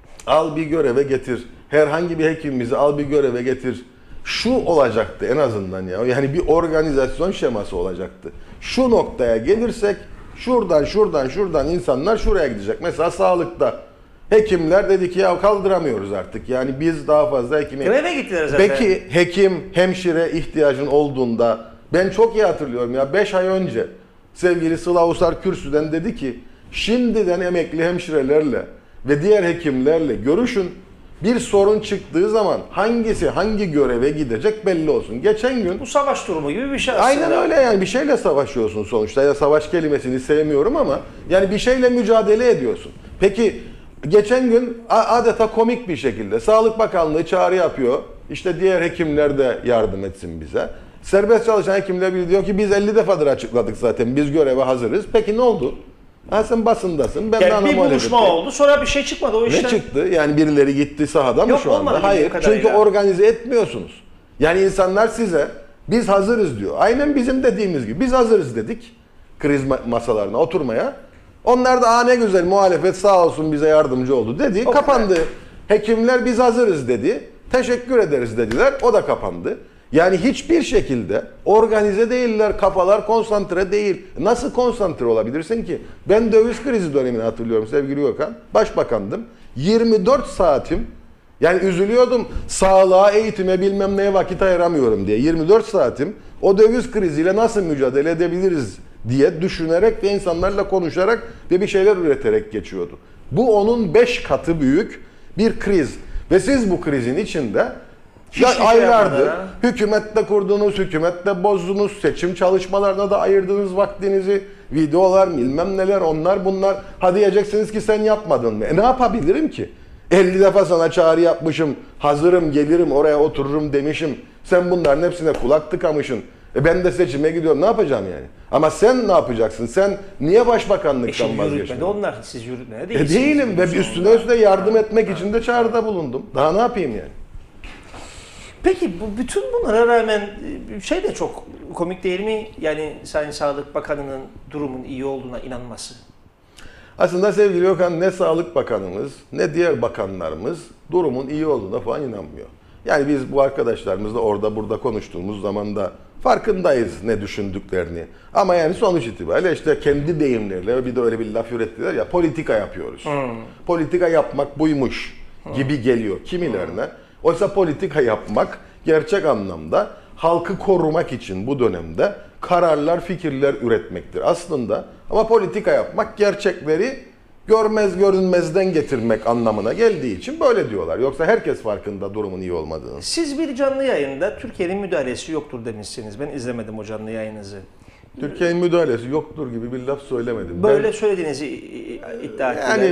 al bir göreve getir. Herhangi bir hekimimizi al bir göreve getir. Şu olacaktı en azından ya. Yani bir organizasyon şeması olacaktı. Şu noktaya gelirsek şuradan şuradan şuradan insanlar şuraya gidecek. Mesela sağlıkta hekimler dedi ki ya kaldıramıyoruz artık. Yani biz daha fazla hekime... Greve gittiler zaten. Peki hekim, hemşire ihtiyacın olduğunda ben çok iyi hatırlıyorum ya beş ay önce sevgili Sıla Usar kürsüden dedi ki şimdiden emekli hemşirelerle ve diğer hekimlerle görüşün. Bir sorun çıktığı zaman hangisi hangi göreve gidecek belli olsun. Geçen gün... Bu savaş durumu gibi bir şey aslında. Aynen öyle yani bir şeyle savaşıyorsun sonuçta. Ya savaş kelimesini sevmiyorum ama yani bir şeyle mücadele ediyorsun. Peki geçen gün adeta komik bir şekilde Sağlık Bakanlığı çağrı yapıyor. İşte diğer hekimler de yardım etsin bize. Serbest çalışan hekimler bile diyor ki biz elli defadır açıkladık zaten biz göreve hazırız. Peki ne oldu? Ha sen basındasın. Ben yani bir buluşma oldu. Sonra bir şey çıkmadı o işten. Ne çıktı? Yani birileri gitti sahada mı Yok, şu anda? Hayır. Çünkü organize etmiyorsunuz. Yani insanlar size biz hazırız diyor. Aynen bizim dediğimiz gibi. Biz hazırız dedik. Kriz masalarına oturmaya. Onlar da aa ne güzel muhalefet sağ olsun bize yardımcı oldu dedi. O kapandı. Kadar. Hekimler biz hazırız dedi. Teşekkür ederiz dediler. O da kapandı. Yani hiçbir şekilde organize değiller, kafalar konsantre değil. Nasıl konsantre olabilirsin ki? Ben döviz krizi dönemini hatırlıyorum sevgili Gökhan. Başbakandım. yirmi dört saatim, yani üzülüyordum sağlığa, eğitime bilmem neye vakit ayıramıyorum diye. yirmi dört saatim o döviz kriziyle nasıl mücadele edebiliriz diye düşünerek ve insanlarla konuşarak ve bir şeyler üreterek geçiyordu. Bu onun beş katı büyük bir kriz. Ve siz bu krizin içinde... Ya aylardır hükümette kurdunuz, hükümette bozdunuz, seçim çalışmalarına da ayırdığınız vaktinizi, videolar, bilmem neler, onlar bunlar. Hadi diyeceksiniz ki sen yapmadın mı? E ne yapabilirim ki? elli defa sana çağrı yapmışım, hazırım, gelirim, oraya otururum demişim. Sen bunların hepsine kulak tıkamışsın. E ben de seçime gidiyorum, ne yapacağım yani? Ama sen ne yapacaksın? Sen niye başbakanlıktan e vazgeçtin? Onlar siz yürütmeye değilsiniz. E değilim ve üstüne üstüne yardım etmek için de çağrıda bulundum. Daha ne yapayım yani? Peki bu bütün bunlara rağmen şey de çok komik değil mi? Yani Sayın Sağlık Bakanı'nın durumun iyi olduğuna inanması. Aslında sevgili Gökhan ne Sağlık Bakanımız ne diğer bakanlarımız durumun iyi olduğuna falan inanmıyor. Yani biz bu arkadaşlarımızla orada burada konuştuğumuz zaman da farkındayız ne düşündüklerini. Ama yani sonuç itibariyle işte kendi deyimleriyle bir de öyle bir laf ürettiler ya politika yapıyoruz. Hmm. Politika yapmak buymuş gibi hmm. geliyor kimilerine. Hmm. Oysa politika yapmak gerçek anlamda halkı korumak için bu dönemde kararlar, fikirler üretmektir aslında. Ama politika yapmak gerçekleri görmez görünmezden getirmek anlamına geldiği için böyle diyorlar. Yoksa herkes farkında durumun iyi olmadığını. Siz bir canlı yayında Türkiye'nin müdahalesi yoktur demişsiniz. Ben izlemedim o canlı yayınınızı. Türkiye'nin müdahalesi yoktur gibi bir laf söylemedim. Böyle ben, söylediğinizi iddia ettiler. Yani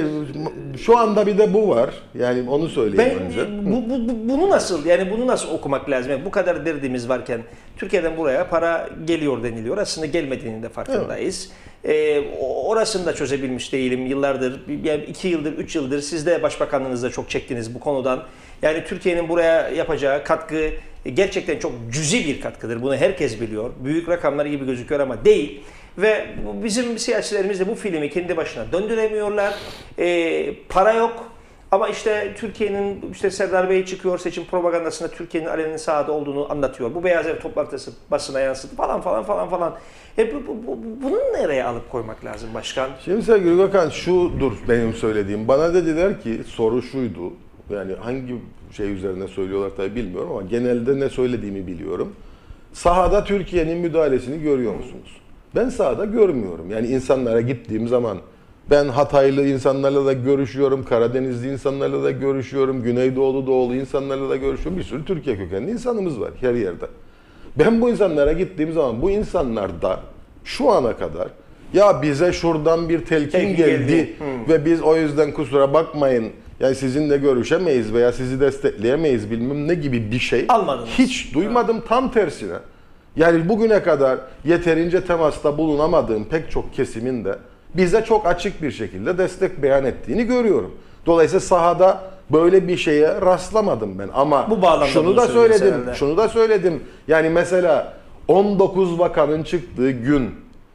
şu anda bir de bu var. Yani onu söyleyeyim Ben, önce. bu, bu, bu, bunu nasıl yani bunu nasıl okumak lazım? Yani bu kadar derdimiz varken Türkiye'den buraya para geliyor deniliyor. Aslında gelmediğinin de farkındayız. Ee, orasını da çözebilmiş değilim yıllardır. Yani iki yıldır, üç yıldır siz de başbakanlığınızda çok çektiniz bu konudan. Yani Türkiye'nin buraya yapacağı katkı gerçekten çok cüzi bir katkıdır. Bunu herkes biliyor. Büyük rakamlar gibi gözüküyor ama değil. Ve bizim siyasilerimiz de bu filmi kendi başına döndüremiyorlar. Ee, para yok. Ama işte Türkiye'nin, işte Serdar Bey çıkıyor seçim propagandasında Türkiye'nin alenen sahada olduğunu anlatıyor. Bu Beyaz Ev toplantısı basına yansıdı falan falan falan falan. E bu, bu, bu, bunu nereye alıp koymak lazım başkan? Şimdi sevgili Gökhan şudur benim söylediğim. Bana dediler ki soru şuydu. Yani hangi şey üzerine söylüyorlar tabii bilmiyorum ama genelde ne söylediğimi biliyorum. Sahada Türkiye'nin müdahalesini görüyor musunuz? Ben sahada görmüyorum. Yani insanlara gittiğim zaman ben Hataylı insanlarla da görüşüyorum, Karadenizli insanlarla da görüşüyorum, Güneydoğulu Doğulu insanlarla da görüşüyorum. Bir sürü Türkiye kökenli insanımız var her yerde. Ben bu insanlara gittiğim zaman bu insanlar da şu ana kadar ya bize şuradan bir telkin, telkin geldi, geldi. ve biz o yüzden kusura bakmayın yani sizinle görüşemeyiz veya sizi destekleyemeyiz bilmem ne gibi bir şey almadınız. Hiç duymadım, tam tersine. Yani bugüne kadar yeterince temasta bulunamadığım pek çok kesimin de bize çok açık bir şekilde destek beyan ettiğini görüyorum. Dolayısıyla sahada böyle bir şeye rastlamadım ben ama bu şunu da söyledim. Şunu da söyledim. Yani mesela on dokuz vakanın çıktığı gün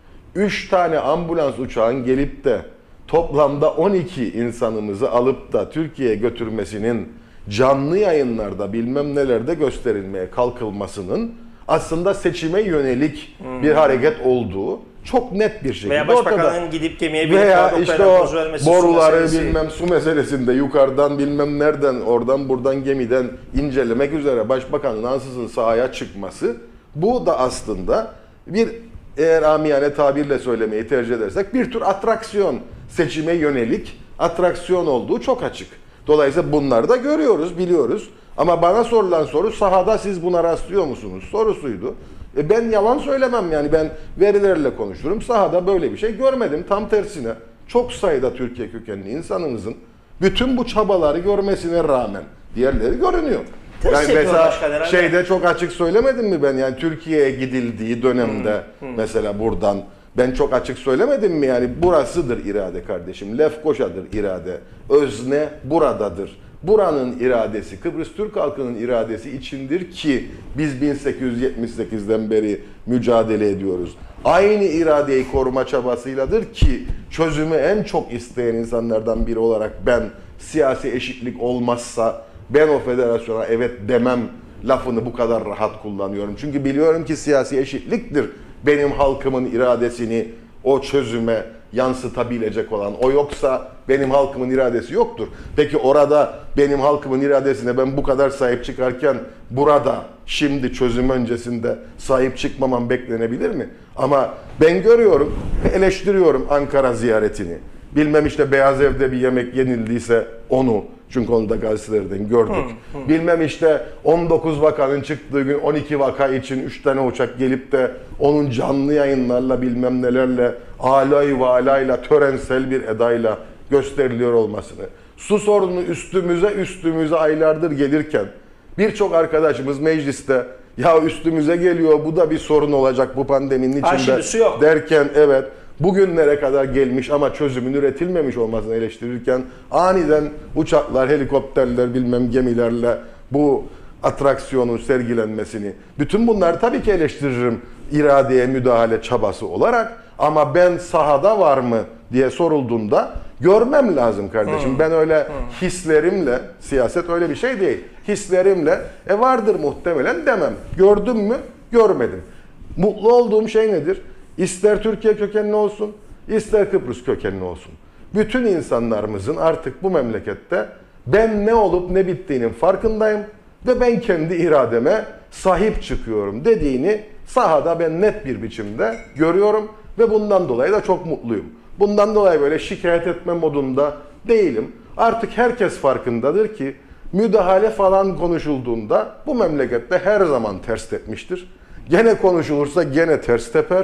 üç tane ambulans uçağın gelip de toplamda on iki insanımızı alıp da Türkiye'ye götürmesinin canlı yayınlarda bilmem nelerde gösterilmeye kalkılmasının aslında seçime yönelik hmm. bir hareket olduğu çok net bir şekilde veya başbakanın gidip gemiye binip veya işte o boruları su bilmem su meselesinde yukarıdan bilmem nereden oradan buradan gemiden incelemek üzere başbakanın ansızın sahaya çıkması, bu da aslında bir, eğer amiyane tabirle söylemeyi tercih edersek, bir tür atraksiyon, seçime yönelik atraksiyon olduğu çok açık. Dolayısıyla bunları da görüyoruz, biliyoruz. Ama bana sorulan soru, sahada siz buna rastlıyor musunuz sorusuydu. E ben yalan söylemem, yani ben verilerle konuşurum. Sahada böyle bir şey görmedim. Tam tersine çok sayıda Türkiye kökenli insanımızın bütün bu çabaları görmesine rağmen diğerleri görünüyor. Yani mesela şeyde çok açık söylemedim mi ben, yani Türkiye'ye gidildiği dönemde hmm, hmm. mesela buradan ben çok açık söylemedim mi, yani burasıdır irade kardeşim, Lefkoşa'dır irade, özne buradadır. Buranın iradesi, Kıbrıs Türk halkının iradesi içindir ki biz bin sekiz yüz yetmiş sekizden beri mücadele ediyoruz. Aynı iradeyi koruma çabasıyladır ki çözümü en çok isteyen insanlardan biri olarak ben, siyasi eşitlik olmazsa ben o federasyona evet demem lafını bu kadar rahat kullanıyorum. Çünkü biliyorum ki siyasi eşitliktir benim halkımın iradesini o çözüme yansıtabilecek olan. O yoksa benim halkımın iradesi yoktur. Peki orada benim halkımın iradesine ben bu kadar sahip çıkarken burada şimdi çözüm öncesinde sahip çıkmamam beklenebilir mi? Ama ben görüyorum ve eleştiriyorum Ankara ziyaretini. Bilmem işte Beyaz Ev'de bir yemek yenildiyse onu, çünkü onu da gazetelerden gördük. Hı, hı. Bilmem işte on dokuz vakanın çıktığı gün on iki vaka için üç tane uçak gelip de onun canlı yayınlarla bilmem nelerle alay ve alayla törensel bir edayla gösteriliyor olmasını. Su sorunu üstümüze üstümüze aylardır gelirken birçok arkadaşımız mecliste ya üstümüze geliyor, bu da bir sorun olacak bu pandeminin içinde derken evet bugünlere kadar gelmiş ama çözümün üretilmemiş olmasını eleştirirken aniden uçaklar, helikopterler, bilmem gemilerle bu atraksiyonun sergilenmesini, bütün bunları tabii ki eleştiririm iradeye müdahale çabası olarak, ama ben sahada var mı diye sorulduğunda görmem lazım kardeşim. Hmm. Ben öyle hmm. hislerimle, siyaset öyle bir şey değil, hislerimle e vardır muhtemelen demem. Gördüm mü? Görmedim. Mutlu olduğum şey nedir? İster Türkiye kökenli olsun, ister Kıbrıs kökenli olsun. Bütün insanlarımızın artık bu memlekette ben ne olup ne bittiğinin farkındayım ve ben kendi irademe sahip çıkıyorum dediğini sahada ben net bir biçimde görüyorum ve bundan dolayı da çok mutluyum. Bundan dolayı böyle şikayet etme modunda değilim. Artık herkes farkındadır ki müdahale falan konuşulduğunda bu memlekette her zaman ters tepmiştir. Gene konuşulursa gene ters teper.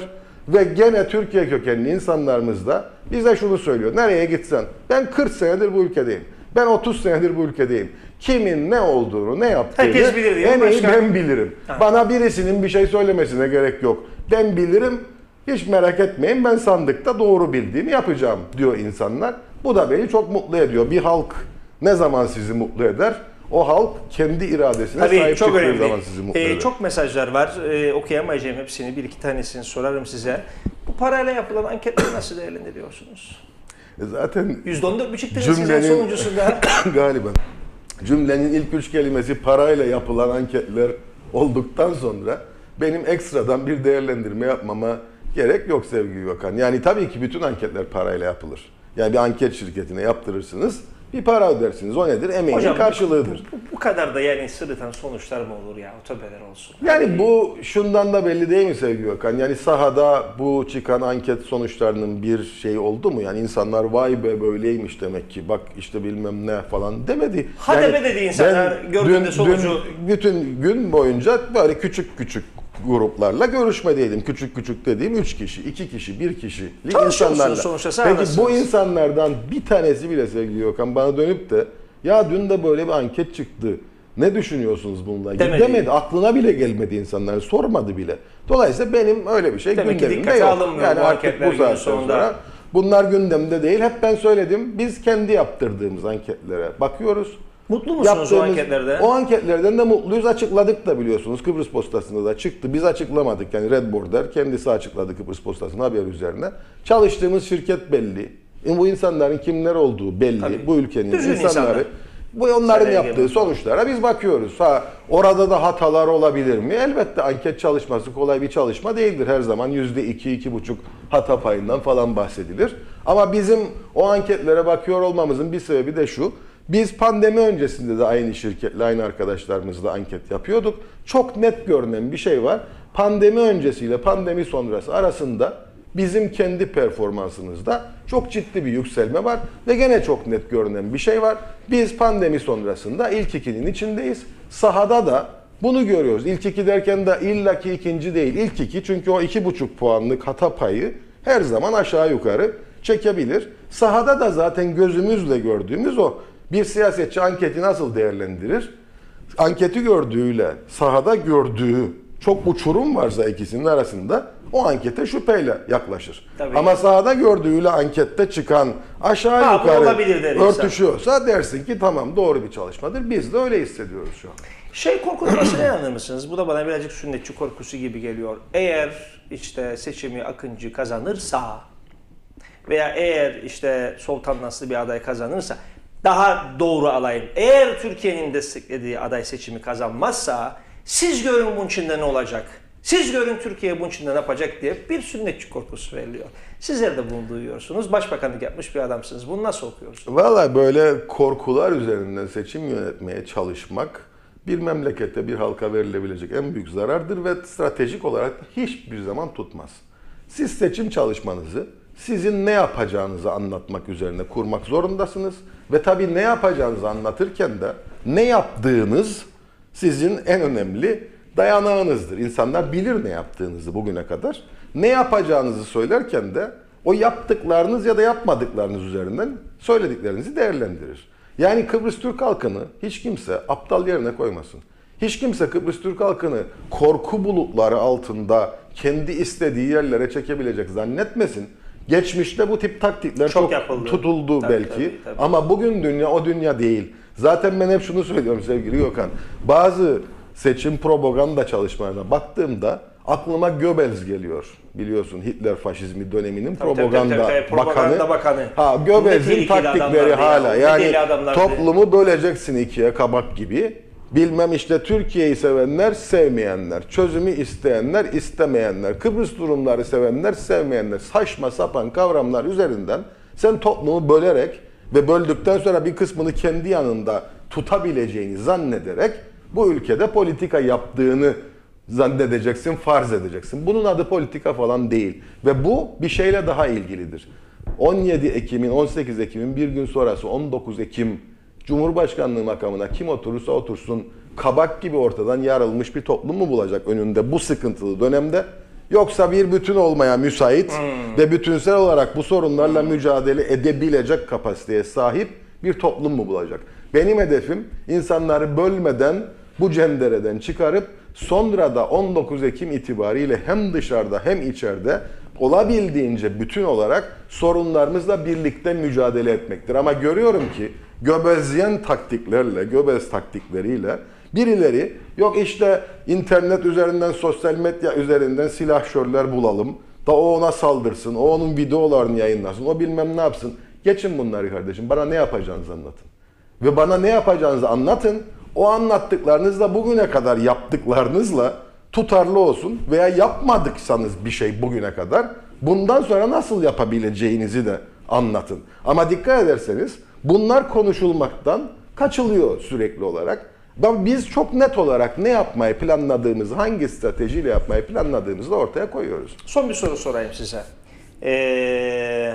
Ve gene Türkiye kökenli insanlarımız da bize şunu söylüyor. Nereye gitsen, ben kırk senedir bu ülkedeyim. Ben otuz senedir bu ülkedeyim. Kimin ne olduğunu, ne yaptığını herkes bilir diyor, en iyi başka... ben bilirim. Ha. Bana birisinin bir şey söylemesine gerek yok. Ben bilirim, hiç merak etmeyin, ben sandıkta doğru bildiğimi yapacağım diyor insanlar. Bu da beni çok mutlu ediyor. Bir halk ne zaman sizi mutlu eder? O halk kendi iradesine Tabii, sahip çok çıktığı önemli. zaman sizi mutlu ee, eder. Çok mesajlar var. Ee, okuyamayacağım hepsini. Bir iki tanesini sorarım size. Bu parayla yapılan anketleri nasıl değerlendiriyorsunuz? E zaten yüzde on dört buçuk cümlenin sonuncusunda galiba cümlenin ilk üç kelimesi parayla yapılan anketler olduktan sonra benim ekstradan bir değerlendirme yapmama gerek yok sevgili Gökhan. Yani tabii ki bütün anketler parayla yapılır. Yani bir anket şirketine yaptırırsınız, bir para ödersiniz. O nedir? Emeğin hocam, karşılığıdır. Bu, bu, bu kadar da yani sırıtan sonuçlar mı olur ya? O tövbeler olsun. Yani bu şundan da belli değil mi sevgili Gökhan? Yani sahada bu çıkan anket sonuçlarının bir şey oldu mu? Yani insanlar vay be böyleymiş demek ki bak işte bilmem ne falan demedi. Ha yani deme dedi insanlar gördüğünde sonucu. Dün, bütün gün boyunca böyle küçük küçük gruplarla görüşmedeydim. Küçük küçük dediğim üç kişi, iki kişi, bir kişilik insanlarla. Sonuçta, peki bu insanlardan bir tanesi bile sevgili Gökhan bana dönüp de ya dün de böyle bir anket çıktı. Ne düşünüyorsunuz bununla? Demedi. Demedi. Aklına bile gelmedi insanlar. Sormadı bile. Dolayısıyla benim öyle bir şey demek gündemimde yok. Yani bu artık bu saatten sonra bunlar gündemde değil. Hep ben söyledim. Biz kendi yaptırdığımız anketlere bakıyoruz. Mutlu musunuz o anketlerden? O anketlerden de mutluyuz. Açıkladık da biliyorsunuz. Kıbrıs Postası'nda da çıktı. Biz açıklamadık. Yani Red Border kendisi açıkladı Kıbrıs Postası'nın haber üzerine. Çalıştığımız şirket belli. Bu insanların kimler olduğu belli. Tabii. Bu ülkenin Düzgün insanları. insanlar. Bu onların Seneye yaptığı gibi sonuçlara biz bakıyoruz. Ha orada da hatalar olabilir mi? Elbette anket çalışması kolay bir çalışma değildir. Her zaman yüzde iki, iki buçuk hata payından falan bahsedilir. Ama bizim o anketlere bakıyor olmamızın bir sebebi de şu. Biz pandemi öncesinde de aynı şirketle, aynı arkadaşlarımızla anket yapıyorduk. Çok net görünen bir şey var. Pandemi öncesiyle pandemi sonrası arasında bizim kendi performansımızda çok ciddi bir yükselme var. Ve gene çok net görünen bir şey var. Biz pandemi sonrasında ilk ikinin içindeyiz. Sahada da bunu görüyoruz. İlk iki derken de illaki ikinci değil. İlk iki çünkü o iki buçuk puanlık hata payı her zaman aşağı yukarı çekebilir. Sahada da zaten gözümüzle gördüğümüz o. Bir siyasetçi anketi nasıl değerlendirir? Anketi gördüğüyle sahada gördüğü çok uçurum varsa ikisinin arasında o ankete şüpheyle yaklaşır. Tabii. Ama sahada gördüğüyle ankette çıkan aşağı ha, yukarı örtüşüyorsa dersin ki tamam doğru bir çalışmadır. Biz de öyle hissediyoruz şu an. Şey korkutmasına inanır mısınız? Bu da bana birazcık sünnetçi korkusu gibi geliyor. Eğer işte seçimi Akıncı kazanırsa veya eğer işte Sultan Naslı bir aday kazanırsa daha doğru alayım. Eğer Türkiye'nin desteklediği aday seçimi kazanmazsa siz görün bunun içinde ne olacak? Siz görün Türkiye bunun içinde ne yapacak diye bir sünnetçi korkusu veriliyor. Sizler de bunu duyuyorsunuz. Başbakanlık yapmış bir adamsınız. Bunu nasıl okuyorsunuz? Valla böyle korkular üzerinden seçim yönetmeye çalışmak bir memlekette bir halka verilebilecek en büyük zarardır ve stratejik olarak hiçbir zaman tutmaz. Siz seçim çalışmanızı sizin ne yapacağınızı anlatmak üzerine kurmak zorundasınız. Ve tabii ne yapacağınızı anlatırken de ne yaptığınız sizin en önemli dayanağınızdır. İnsanlar bilir ne yaptığınızı bugüne kadar. Ne yapacağınızı söylerken de o yaptıklarınız ya da yapmadıklarınız üzerinden söylediklerinizi değerlendirir. Yani Kıbrıs Türk halkını hiç kimse aptal yerine koymasın. Hiç kimse Kıbrıs Türk halkını korku bulutları altında kendi istediği yerlere çekebilecek zannetmesin. Geçmişte bu tip taktikler çok, çok tutuldu tabii, belki tabii, tabii. Ama bugün dünya o dünya değil. Zaten ben hep şunu söylüyorum sevgili Gökhan. Bazı seçim propaganda çalışmalarına baktığımda aklıma Goebbels geliyor. Biliyorsun Hitler faşizmi döneminin tabii, propaganda, tabii, tabii, tabii. bakanı. Propaganda bakanı. Ha Goebbels'in taktikleri hala. Ya. Yani toplumu böleceksin ikiye kabak gibi. Bilmem işte Türkiye'yi sevenler, sevmeyenler, çözümü isteyenler, istemeyenler, Kıbrıs durumları sevenler, sevmeyenler, saçma sapan kavramlar üzerinden sen toplumu bölerek ve böldükten sonra bir kısmını kendi yanında tutabileceğini zannederek bu ülkede politika yaptığını zannedeceksin, farz edeceksin. Bunun adı politika falan değil ve bu bir şeyle daha ilgilidir. on yedi Ekim'in, on sekiz Ekim'in bir gün sonrası on dokuz Ekim Cumhurbaşkanlığı makamına kim oturursa otursun kabak gibi ortadan yarılmış bir toplum mu bulacak önünde bu sıkıntılı dönemde? Yoksa bir bütün olmaya müsait hmm. ve bütünsel olarak bu sorunlarla hmm. mücadele edebilecek kapasiteye sahip bir toplum mu bulacak? Benim hedefim insanları bölmeden, bu cendereden çıkarıp sonra da on dokuz Ekim itibariyle hem dışarıda hem içeride olabildiğince bütün olarak sorunlarımızla birlikte mücadele etmektir. Ama görüyorum ki Göbezyen taktiklerle, Göbez taktikleriyle birileri yok işte internet üzerinden, sosyal medya üzerinden silahşörler bulalım da o ona saldırsın, o onun videolarını yayınlasın, o bilmem ne yapsın. Geçin bunları kardeşim, bana ne yapacağınızı anlatın. Ve bana ne yapacağınızı anlatın, o anlattıklarınızla bugüne kadar yaptıklarınızla tutarlı olsun veya yapmadıksanız bir şey bugüne kadar bundan sonra nasıl yapabileceğinizi de anlatın. Ama dikkat ederseniz bunlar konuşulmaktan kaçılıyor sürekli olarak. Biz çok net olarak ne yapmayı planladığımızı, hangi stratejiyle yapmayı planladığımızı da ortaya koyuyoruz. Son bir soru sorayım size. Ee,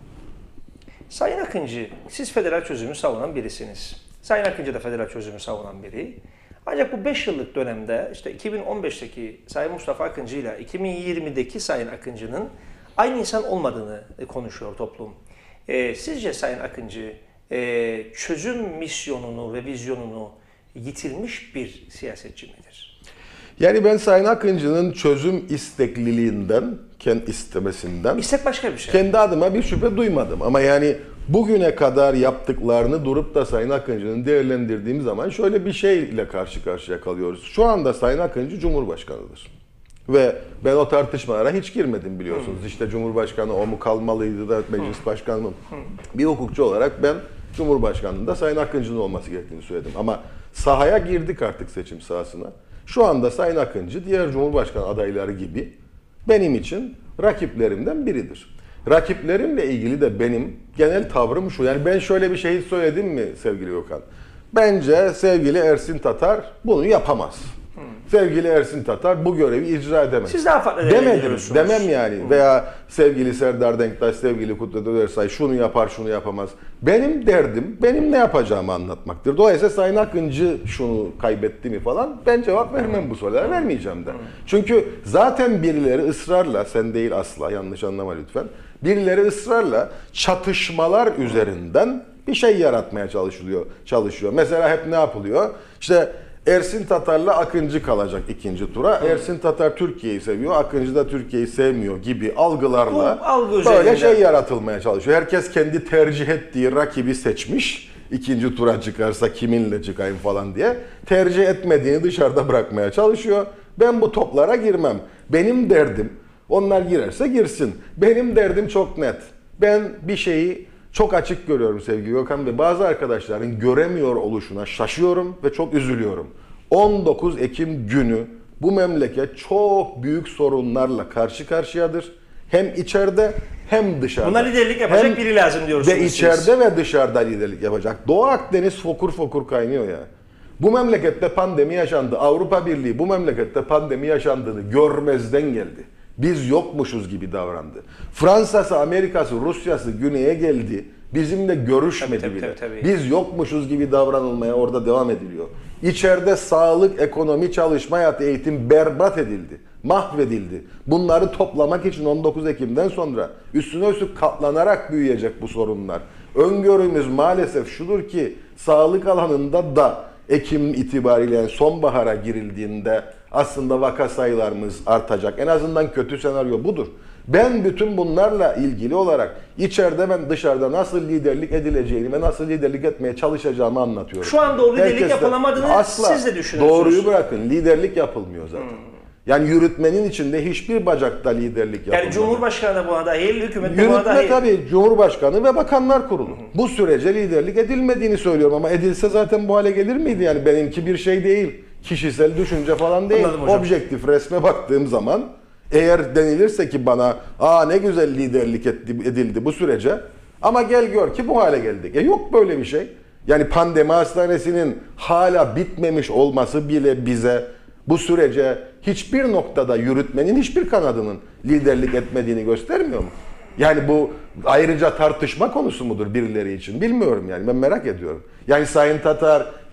Sayın Akıncı, siz federal çözümü savunan birisiniz. Sayın Akıncı da federal çözümü savunan biri. Ancak bu beş yıllık dönemde işte iki bin on beşteki Sayın Mustafa Akıncı ile iki bin yirmideki Sayın Akıncı'nın aynı insan olmadığını konuşuyor toplum. Ee, sizce Sayın Akıncı e, çözüm misyonunu ve vizyonunu yitirmiş bir siyasetçi midir? Yani ben Sayın Akıncı'nın çözüm istekliliğinden, kendi istemesinden İstek başka bir şey. Kendi adıma bir şüphe duymadım. Ama yani bugüne kadar yaptıklarını durup da Sayın Akıncı'nın değerlendirdiğim zaman şöyle bir şeyle karşı karşıya kalıyoruz. Şu anda Sayın Akıncı Cumhurbaşkanıdır. Ve ben o tartışmalara hiç girmedim biliyorsunuz. Hmm. İşte Cumhurbaşkanı o mu kalmalıydı da meclis hmm. başkanı mı? Hmm. Bir hukukçu olarak ben Cumhurbaşkanlığında Sayın Akıncı'nın olması gerektiğini söyledim. Ama sahaya girdik artık seçim sahasına. Şu anda Sayın Akıncı diğer Cumhurbaşkanı adayları gibi benim için rakiplerimden biridir. Rakiplerimle ilgili de benim genel tavrım şu. Yani ben şöyle bir şey söyledim mi sevgili Gökhan? Bence sevgili Ersin Tatar bunu yapamaz. Hmm. Sevgili Ersin Tatar bu görevi icra edemez. Siz daha farklı demedim, demem yani. Hmm. Veya sevgili Serdar Denktaş, sevgili Kudret Özersay şunu yapar, şunu yapamaz. Benim derdim, benim ne yapacağımı anlatmaktır. Dolayısıyla Sayın Akıncı şunu kaybetti mi falan, ben cevap vermem bu sorulara, vermeyeceğim de. Hmm. Çünkü zaten birileri ısrarla, sen değil asla, yanlış anlama lütfen, birileri ısrarla çatışmalar üzerinden bir şey yaratmaya çalışılıyor, çalışıyor. Mesela hep ne yapılıyor? İşte Ersin Tatar'la Akıncı kalacak ikinci tura. Hmm. Ersin Tatar Türkiye'yi seviyor, Akıncı da Türkiye'yi sevmiyor gibi algılarla algı böyle şey yaratılmaya çalışıyor. Herkes kendi tercih ettiği rakibi seçmiş. İkinci tura çıkarsa kiminle çıkayım falan diye. Tercih etmediğini dışarıda bırakmaya çalışıyor. Ben bu toplara girmem. Benim derdim, onlar girerse girsin. Benim derdim çok net. Ben bir şeyi çok açık görüyorum sevgili Gökhan ve bazı arkadaşların göremiyor oluşuna şaşıyorum ve çok üzülüyorum. on dokuz Ekim günü bu memleket çok büyük sorunlarla karşı karşıyadır. Hem içeride hem dışarıda. Buna liderlik yapacak hem biri lazım diyorsunuz. Ve içeride siz. Ve dışarıda liderlik yapacak. Doğu Akdeniz fokur fokur kaynıyor ya. Bu memlekette pandemi yaşandı. Avrupa Birliği bu memlekette pandemi yaşandığını görmezden geldi. Biz yokmuşuz gibi davrandı. Fransa'sı, Amerika'sı, Rusya'sı güneye geldi. Bizimle görüşmedi tabii, bile. Tabii, tabii. Biz yokmuşuz gibi davranılmaya orada devam ediliyor. İçeride sağlık, ekonomi, çalışma hayatı, eğitim berbat edildi. Mahvedildi. Bunları toplamak için on dokuz Ekim'den sonra üstüne üstlük katlanarak büyüyecek bu sorunlar. Öngörümüz maalesef şudur ki sağlık alanında da Ekim itibariyle yani sonbahara girildiğinde aslında vaka sayılarımız artacak. En azından kötü senaryo budur. Ben bütün bunlarla ilgili olarak içeride ben dışarıda nasıl liderlik edileceğini ve nasıl liderlik etmeye çalışacağımı anlatıyorum. Şu anda o liderlik Herkes yapılamadığını asla, siz de düşünüyorsunuz. Doğruyu bırakın. Liderlik yapılmıyor zaten. Hmm. Yani yürütmenin içinde hiçbir bacakta liderlik yapılmıyor. Yani Cumhurbaşkanı da buna dahil, hükümet de buna dahil. Yürütme tabii Cumhurbaşkanı ve Bakanlar Kurulu. Hmm. Bu sürece liderlik edilmediğini söylüyorum ama edilse zaten bu hale gelir miydi? Yani benimki bir şey değil. Kişisel düşünce falan değil. Objektif resme baktığım zaman eğer denilirse ki bana aa ne güzel liderlik edildi bu sürece ama gel gör ki bu hale geldik. E yok böyle bir şey. Yani pandemi hastanesinin hala bitmemiş olması bile bize bu sürece hiçbir noktada yürütmenin hiçbir kanadının liderlik etmediğini göstermiyor mu? Yani bu ayrıca tartışma konusu mudur birileri için? Bilmiyorum yani ben merak ediyorum. Yani Sayın Tatar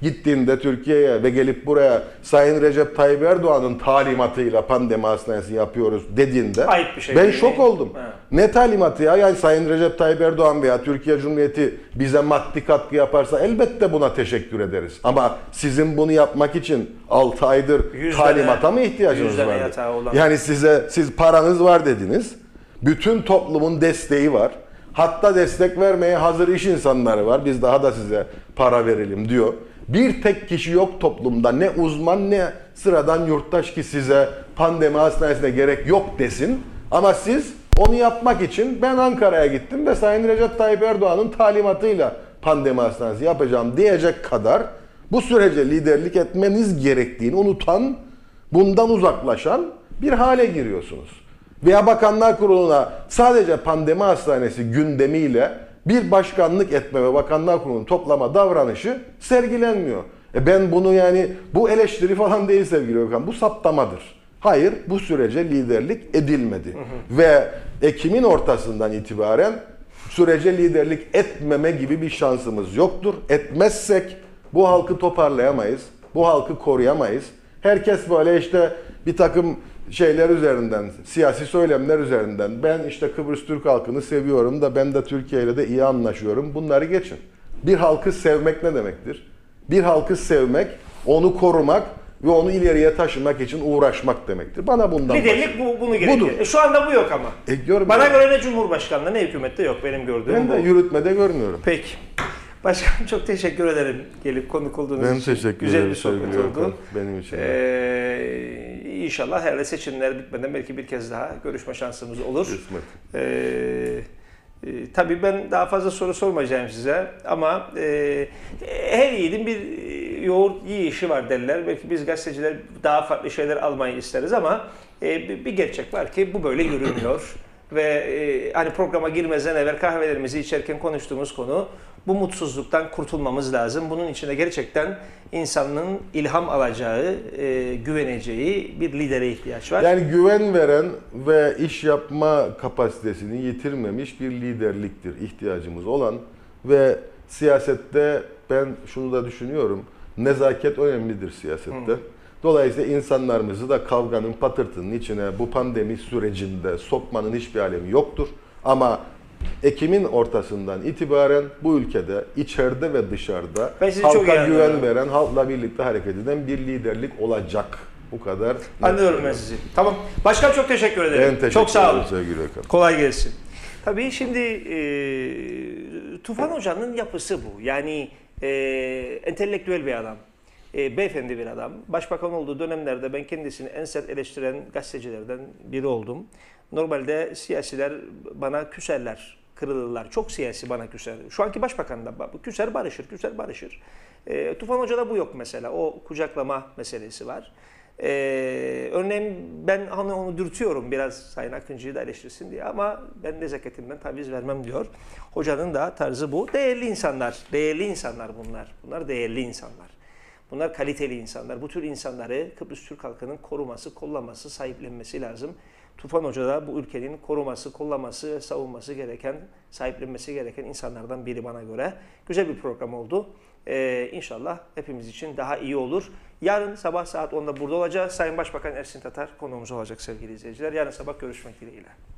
gittiğinde Türkiye'ye ve gelip buraya Sayın Recep Tayyip Erdoğan'ın talimatıyla pandemi hastanesini yapıyoruz dediğinde ayıp bir şey ben değil şok mi? oldum. Ha. Ne talimatı ya? Yani Sayın Recep Tayyip Erdoğan veya Türkiye Cumhuriyeti bize maddi katkı yaparsa elbette buna teşekkür ederiz. Ama sizin bunu yapmak için altı aydır Yüz talimata tane, mı ihtiyacınız yüz tane vardı? yatağı olan. Yani size siz paranız var dediniz. Bütün toplumun desteği var. Hatta destek vermeye hazır iş insanları var. Biz daha da size para verelim diyor. Bir tek kişi yok toplumda, ne uzman ne sıradan yurttaş ki size pandemi hastanesine gerek yok desin. Ama siz onu yapmak için ben Ankara'ya gittim ve Sayın Recep Tayyip Erdoğan'ın talimatıyla pandemi hastanesi yapacağım diyecek kadar bu sürece liderlik etmeniz gerektiğini unutan, bundan uzaklaşan bir hale giriyorsunuz. Veya Bakanlar Kurulu'na sadece pandemi hastanesi gündemiyle bir başkanlık etme ve Bakanlar Kurulu'nun toplama davranışı sergilenmiyor. E ben bunu yani bu eleştiri falan değil sevgili Gökhan, bu saptamadır. Hayır, bu sürece liderlik edilmedi. Hı hı. Ve Ekim'in ortasından itibaren sürece liderlik etmeme gibi bir şansımız yoktur. Etmezsek bu halkı toparlayamayız, bu halkı koruyamayız. Herkes böyle işte bir takım şeyler üzerinden, siyasi söylemler üzerinden ben işte Kıbrıs Türk halkını seviyorum da ben de Türkiye ile de iyi anlaşıyorum. Bunları geçin. Bir halkı sevmek ne demektir? Bir halkı sevmek, onu korumak ve onu ileriye taşımak için uğraşmak demektir. Bana bundan liderlik bu, bunu gerekiyor. E, şu anda bu yok ama. E, Bana göre ne Cumhurbaşkanlığı ne hükümette yok benim gördüğüm ben bu. Ben de yürütmede görmüyorum. Peki. Başkanım çok teşekkür ederim gelip konuk olduğunuz ben için. Teşekkür Güzel ederim, bir sohbet oldu. Benim için. Ee, inşallah herhalde seçimler bitmeden belki bir kez daha görüşme şansımız olur. Kısmet. Ee, e, tabii ben daha fazla soru sormayacağım size ama e, her yiğidin bir yoğurt yiyişi var derler. Belki biz gazeteciler daha farklı şeyler almayı isteriz ama e, bir gerçek var ki bu böyle yürümüyor. Ve e, hani programa girmeden evvel kahvelerimizi içerken konuştuğumuz konu bu mutsuzluktan kurtulmamız lazım. Bunun için de gerçekten insanın ilham alacağı, e, güveneceği bir lidere ihtiyaç var. Yani güven veren ve iş yapma kapasitesini yitirmemiş bir liderliktir ihtiyacımız olan ve siyasette ben şunu da düşünüyorum, nezaket önemlidir siyasette. Hı. Dolayısıyla insanlarımızı da kavganın, patırtının içine bu pandemi sürecinde sokmanın hiçbir alemi yoktur. Ama Ekim'in ortasından itibaren bu ülkede içeride ve dışarıda halka güven veren, halkla birlikte hareket eden bir liderlik olacak. Bu kadar. Anlıyorum ben sizi. Tamam. Başkan çok teşekkür ederim. Ben teşekkür çok sağ olun. Ederim. Kolay gelsin. Tabii şimdi e, Tufan Hoca'nın yapısı bu. Yani e, entelektüel bir adam. E, beyefendi bir adam. Başbakan olduğu dönemlerde ben kendisini en sert eleştiren gazetecilerden biri oldum. Normalde siyasiler bana küserler, kırılırlar. Çok siyasi bana küser. Şu anki başbakan da küser barışır, küser barışır. E, Tufan Hoca'da bu yok mesela. O kucaklama meselesi var. E, örneğin ben hani onu dürtüyorum biraz Sayın Akıncı'yı da eleştirsin diye ama ben nezaketimden taviz vermem diyor. Hocanın da tarzı bu. Değerli insanlar, değerli insanlar bunlar. Bunlar değerli insanlar. Bunlar kaliteli insanlar. Bu tür insanları Kıbrıs Türk halkının koruması, kollaması, sahiplenmesi lazım. Tufan Hoca da bu ülkenin koruması, kollaması, savunması gereken, sahiplenmesi gereken insanlardan biri bana göre. Güzel bir program oldu. Ee, İnşallah hepimiz için daha iyi olur. Yarın sabah saat onda burada olacağız. Sayın Başbakan Ersin Tatar konuğumuz olacak sevgili izleyiciler. Yarın sabah görüşmek dileğiyle.